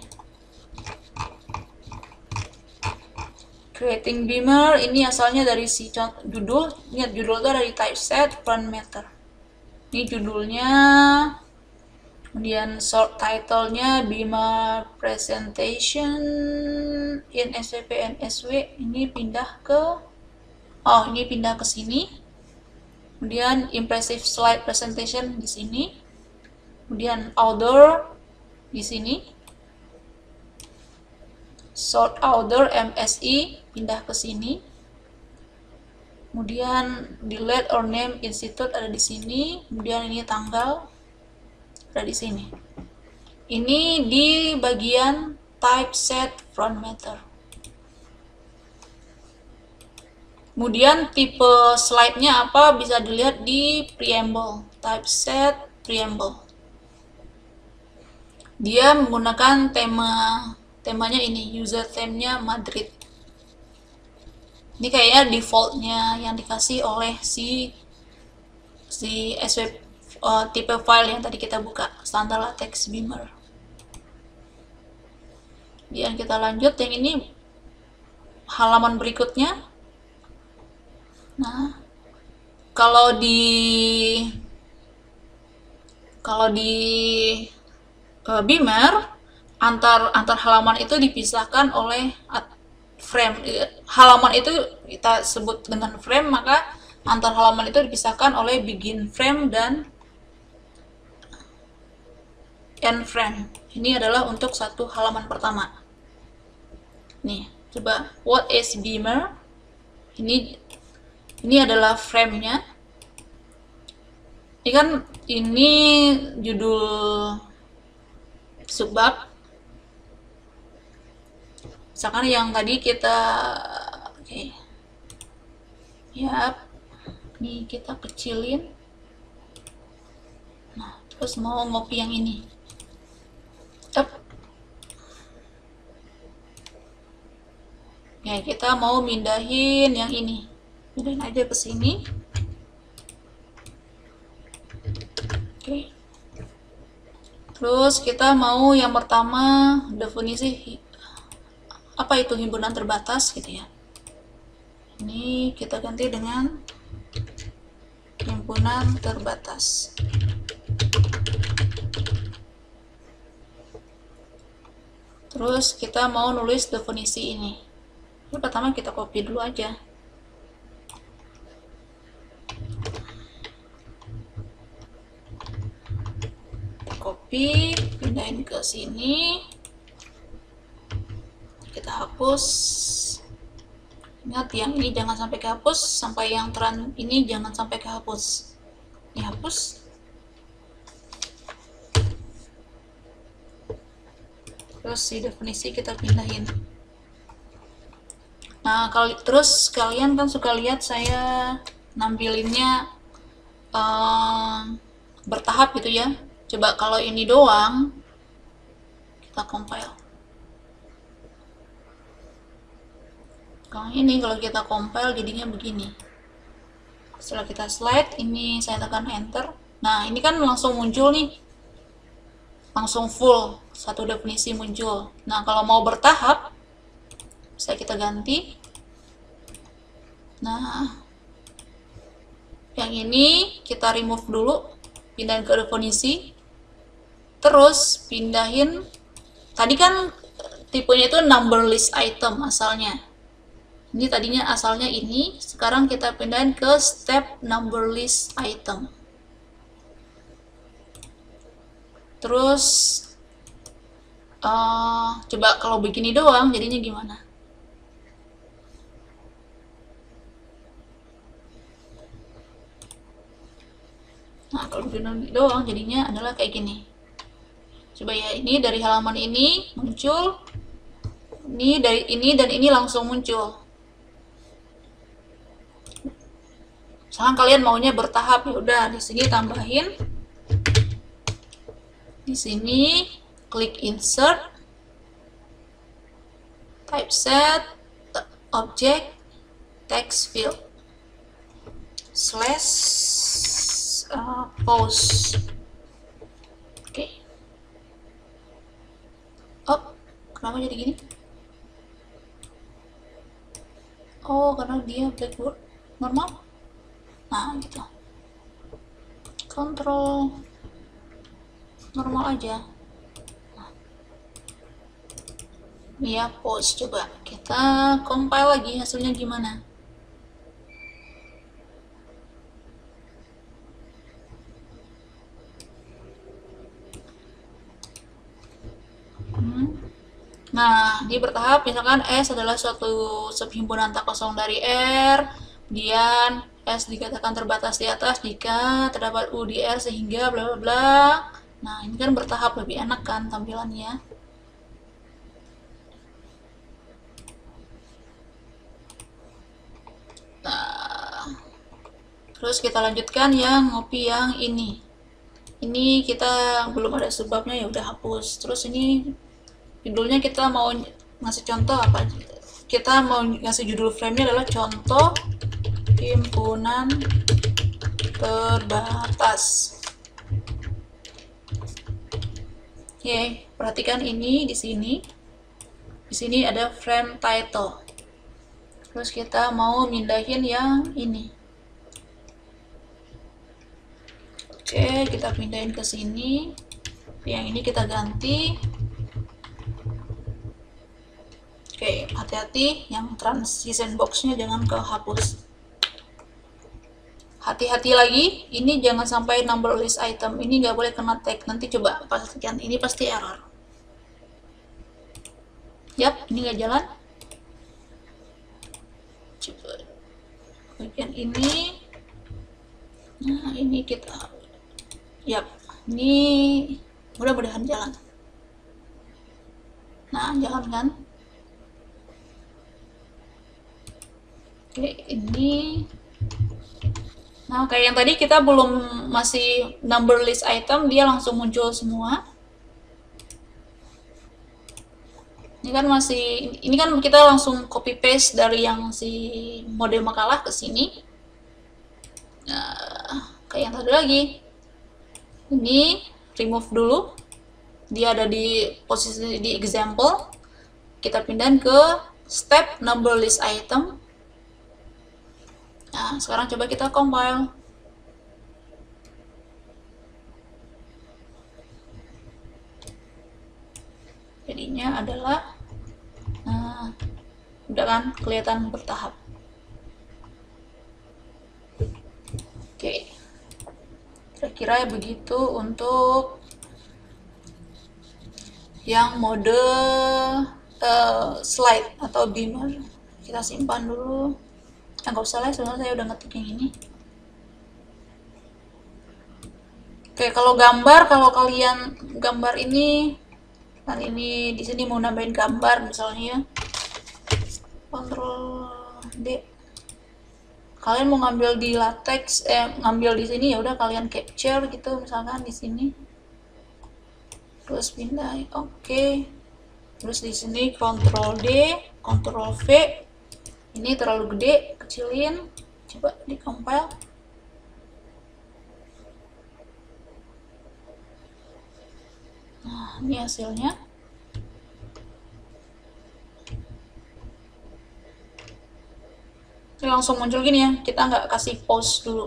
Creating beamer ini asalnya dari si judul. Ingat judul itu dari typeset front matter. Ini judulnya. Kemudian short title-nya beamer presentation in S W P and S W. Ini pindah ke oh, ini pindah ke sini. Kemudian impressive slide presentation di sini. Kemudian outdoor di sini. Short outdoor M S I pindah ke sini. Kemudian delete or name institute ada di sini. Kemudian ini tanggal ada di sini. Ini di bagian typeset front matter. Kemudian tipe slide-nya apa bisa dilihat di preamble, typeset preamble. Dia menggunakan tema temanya ini, user theme-nya Madrid. Ini kayaknya defaultnya yang dikasih oleh si si S W P uh, tipe file yang tadi kita buka, standar latex beamer. Kemudian kita lanjut yang ini halaman berikutnya. Nah, kalau di kalau di uh, beamer antar antar halaman itu dipisahkan oleh frame. Halaman itu kita sebut dengan frame, maka antar halaman itu dipisahkan oleh begin frame dan end frame. Ini adalah untuk satu halaman pertama. Nih, coba what is beamer? Ini ini adalah frame-nya. Ini kan ini judul subbab. Misalkan yang tadi kita oke. Okay. Yap. Ini kita kecilin. Nah, terus mau ngopi yang ini. Up. Ya, kita mau mindahin yang ini. Pindahin aja ke sini. Oke. Terus kita mau yang pertama definisi apa itu himpunan terbatas gitu ya. Ini kita ganti dengan himpunan terbatas. Terus kita mau nulis definisi ini. Ini pertama kita copy dulu aja. Copy, pindahin ke sini. Kita hapus. Ingat yang ini jangan sampai kehapus, sampai yang teran ini jangan sampai kehapus. Ini hapus. Terus si definisi kita pindahin. Nah, kalau terus kalian kan suka lihat saya nampilinnya um, bertahap gitu ya. Coba kalau ini doang, kita compile. Kalau ini kalau kita compile jadinya begini. Setelah kita slide, ini saya tekan enter. Nah, ini kan langsung muncul nih. Langsung full, satu definisi muncul. Nah, kalau mau bertahap, bisa kita ganti. Nah, yang ini kita remove dulu, pindahin ke definisi. Terus pindahin, tadi kan tipenya itu number list item asalnya. Ini tadinya asalnya ini, sekarang kita pindahin ke step number list item. Terus uh, coba kalau begini doang jadinya gimana? Nah, kalau begini doang jadinya adalah kayak gini. Coba ya, ini dari halaman ini muncul, ini dari ini dan ini langsung muncul. Misalkan kalian maunya bertahap, ya udah di sini tambahin, di sini klik insert, typeset, object, text field, slash uh, pause. Oke. Okay. Oh, kenapa jadi gini? Oh, karena dia blackboard normal. Nah, gitu. Kontrol normal aja. Nah. Ya, pause. Coba kita compile lagi hasilnya gimana. Nah, di bertahap, misalkan S adalah suatu subhimpunan tak kosong dari R, kemudian S dikatakan terbatas di atas jika terdapat U di R sehingga bla bla bla. Nah, ini kan bertahap, lebih enak kan tampilannya. Nah, terus kita lanjutkan yang ngopi yang ini. Ini kita belum ada sebabnya, ya udah hapus. Terus ini judulnya kita mau ngasih contoh apa? Kita mau ngasih judul frame-nya adalah contoh himpunan terbatas. Oke, perhatikan ini di sini. Di sini ada frame title. Terus kita mau mindahin yang ini. Oke, kita pindahin ke sini. Yang ini kita ganti. Oke, hati-hati yang transition box-nya jangan kehapus. Hati-hati lagi, ini jangan sampai number list item. Ini nggak boleh kena tag. Nanti coba pastikan, ini pasti error. Yap, ini nggak jalan. Coba bagian ini. Nah, ini kita. Yap, ini mudah-mudahan jalan. Nah, jalan kan? Oke, ini. Nah, kayak yang tadi kita belum masih number list item, dia langsung muncul semua. Ini kan masih, ini kan kita langsung copy paste dari yang si mode makalah ke sini. Nah, kayak yang tadi lagi. Ini remove dulu. Dia ada di posisi di example. Kita pindahin ke step number list item. Nah, sekarang coba kita compile. Jadinya adalah, nah, udah kan kelihatan bertahap. Oke, kira-kira begitu untuk yang mode uh, slide atau beamer. Kita simpan dulu. Nah, nggak usah lah, sebenarnya saya udah ngetik yang ini. Oke, kalau gambar, kalau kalian gambar ini, kan ini di sini mau nambahin gambar misalnya ya, Ctrl D. Kalian mau ngambil di latex, eh ngambil di sini ya udah kalian capture gitu, misalkan di sini. Terus pindah, oke. Okay. Terus di sini Ctrl D, Ctrl V. Ini terlalu gede, kecilin. Coba di compile. Nah, ini hasilnya. Ini langsung muncul gini ya, kita nggak kasih pause dulu.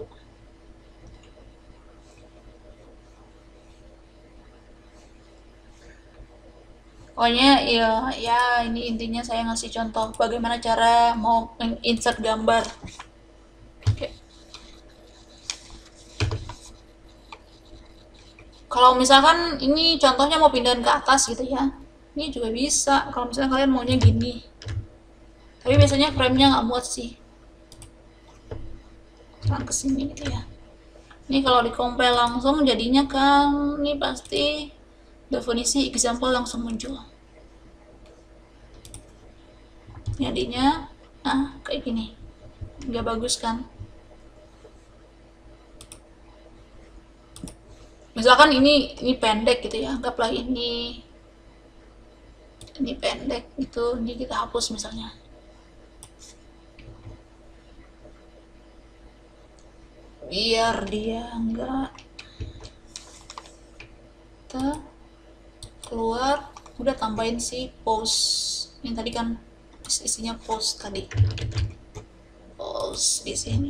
Pokoknya ya, ya ini intinya saya ngasih contoh bagaimana cara mau insert gambar. Oke. Kalau misalkan ini contohnya mau pindahin ke atas gitu ya, ini juga bisa. Kalau misalnya kalian maunya gini, tapi biasanya frame-nya nggak muat sih. Sekarang kesini gitu ya. Ini kalau di compile langsung jadinya kan ini pasti definisi example langsung muncul. Jadinya, nah kayak gini, nggak bagus kan? Misalkan ini ini pendek gitu ya, anggaplah ini ini pendek gitu, ini kita hapus misalnya. Biar dia enggak kita keluar, udah tambahin si post yang tadi kan isinya post tadi, post di sini.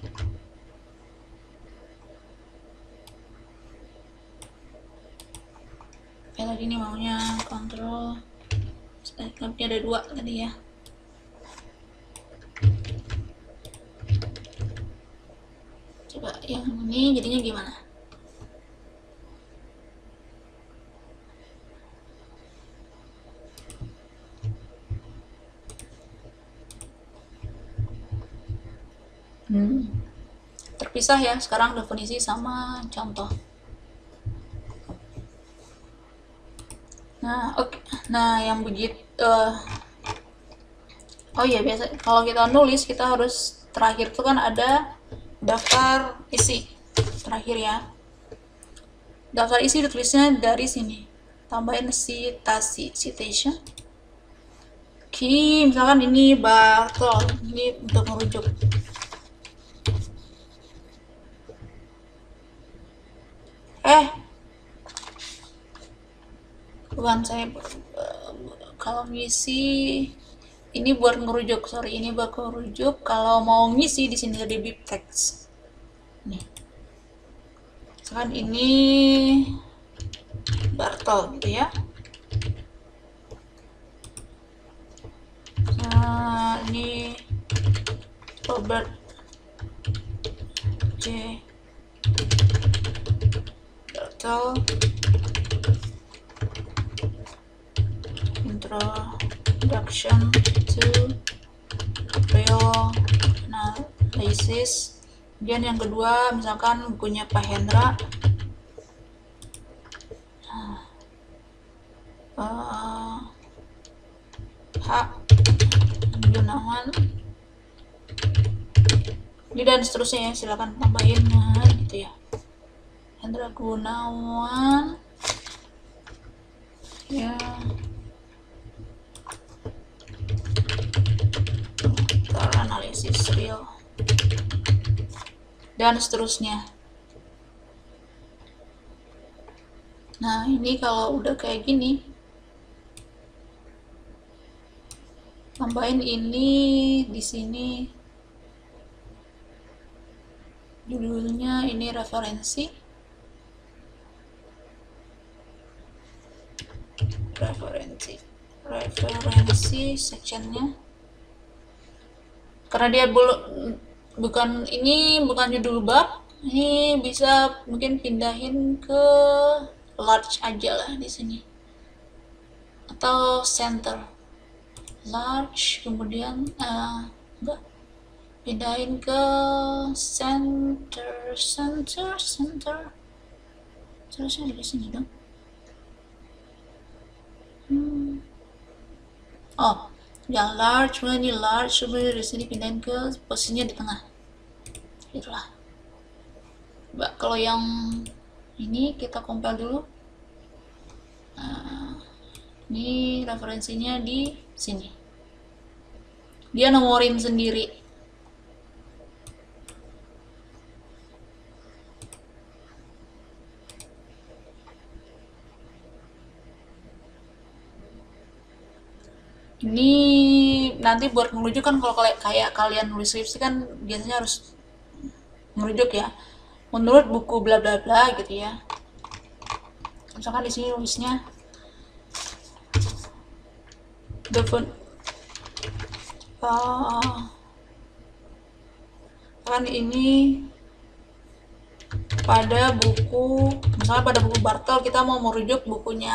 Kayak tadi ini maunya kontrol, knopnya ada dua tadi ya. Coba yang ini jadinya gimana? Hmm. Terpisah ya sekarang definisi sama contoh. Nah, oke. Okay. Nah, yang begitu uh, oh iya, biasa kalau kita nulis kita harus terakhir tuh kan ada daftar isi terakhir ya. Daftar isi ditulisnya dari sini. Tambahin citasi, citation. Key, misalkan ini Bartol, ini untuk merujuk. Eh, bukan saya kalau ngisi ini buat ngerujuk, sorry ini buat ngerujuk. Kalau mau ngisi di sini ada bib text. Nih, misalkan ini Bartol gitu ya. Nah, ini Robert J. Bartol. Introduction to real analysis. Kemudian yang kedua misalkan bukunya Pak Hendra, uh, H. Gunawan, ini dan seterusnya ya, silakan tambahin nah, gitu ya. Hendra Gunawan ya, analisis real dan seterusnya. Nah, ini kalau udah kayak gini, tambahin ini di sini judulnya, ini referensi, referensi, referensi sectionnya. Karena dia belum bukan ini bukan judul bab, ini bisa mungkin pindahin ke large aja lah di sini atau center, large, kemudian uh, enggak, pindahin ke center, center, center, terusnya dari sini dong. Hmm. Oh, yang large, kemudian ini large, kemudian dari sini pindahin ke posisinya di tengah, itulah. Mbak, kalau yang ini kita compile dulu. Nah, ini referensinya di sini, dia nomorin sendiri. Ini nanti buat merujuk kan, kalau kayak kalian nulis skripsi kan biasanya harus merujuk ya, menurut buku bla bla bla gitu ya. Misalkan di sini nulisnya defon uh, kan ini pada buku, misalnya pada buku Bartol, kita mau merujuk bukunya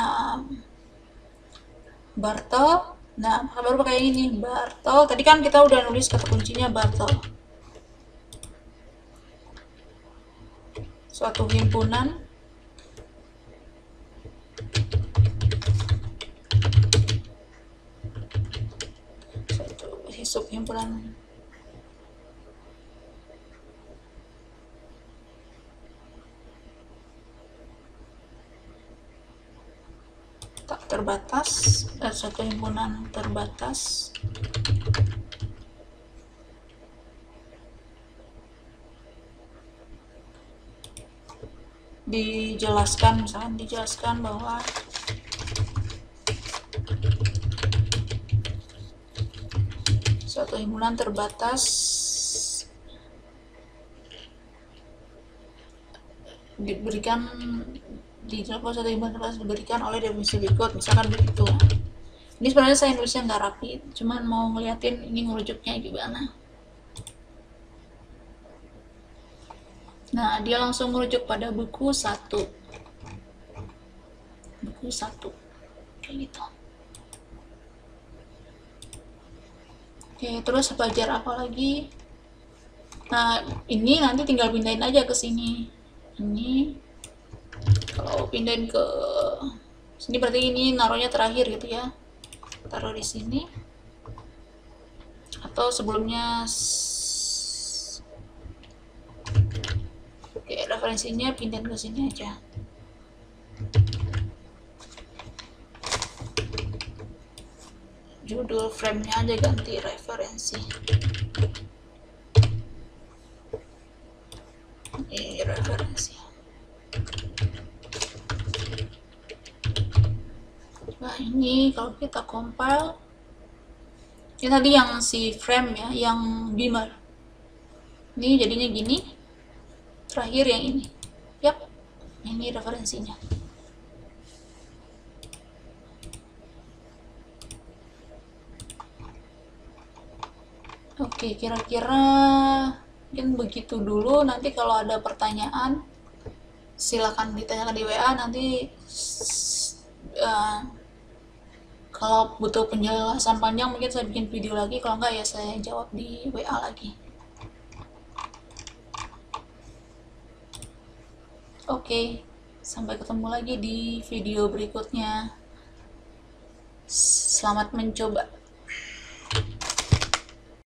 Bartol. Nah, baru pakai ini Bartol. Tadi kan kita udah nulis kata kuncinya Bartol, suatu himpunan suatu subhimpunan terbatas, eh, suatu himpunan terbatas. Dijelaskan, misalkan dijelaskan bahwa suatu himpunan terbatas diberikan di dalam suatu himpunan terbatas diberikan oleh definisi berikut, misalkan begitu. Ini sebenarnya saya nulisnya nggak rapi, cuman mau ngeliatin ini ngerujuknya gimana. Nah, dia langsung merujuk pada buku satu. Buku satu. Kayak gitu. Oke, terus belajar apa lagi? Nah, ini nanti tinggal pindahin aja ke sini. Ini kalau pindahin ke sini berarti ini naruhnya terakhir gitu ya. Taruh di sini. Atau sebelumnya Oke, referensinya pindahin ke sini aja. Judul frame-nya aja ganti referensi. Ini referensi. Nah, ini kalau kita compile, ini tadi yang si frame ya, yang beamer. Ini jadinya gini. Terakhir yang ini, yap, ini referensinya. Oke, kira-kira mungkin begitu dulu. Nanti kalau ada pertanyaan silakan ditanyakan di W A. Nanti uh, kalau butuh penjelasan panjang mungkin saya bikin video lagi, kalau enggak ya saya jawab di W A lagi. Oke, sampai ketemu lagi di video berikutnya. Selamat mencoba.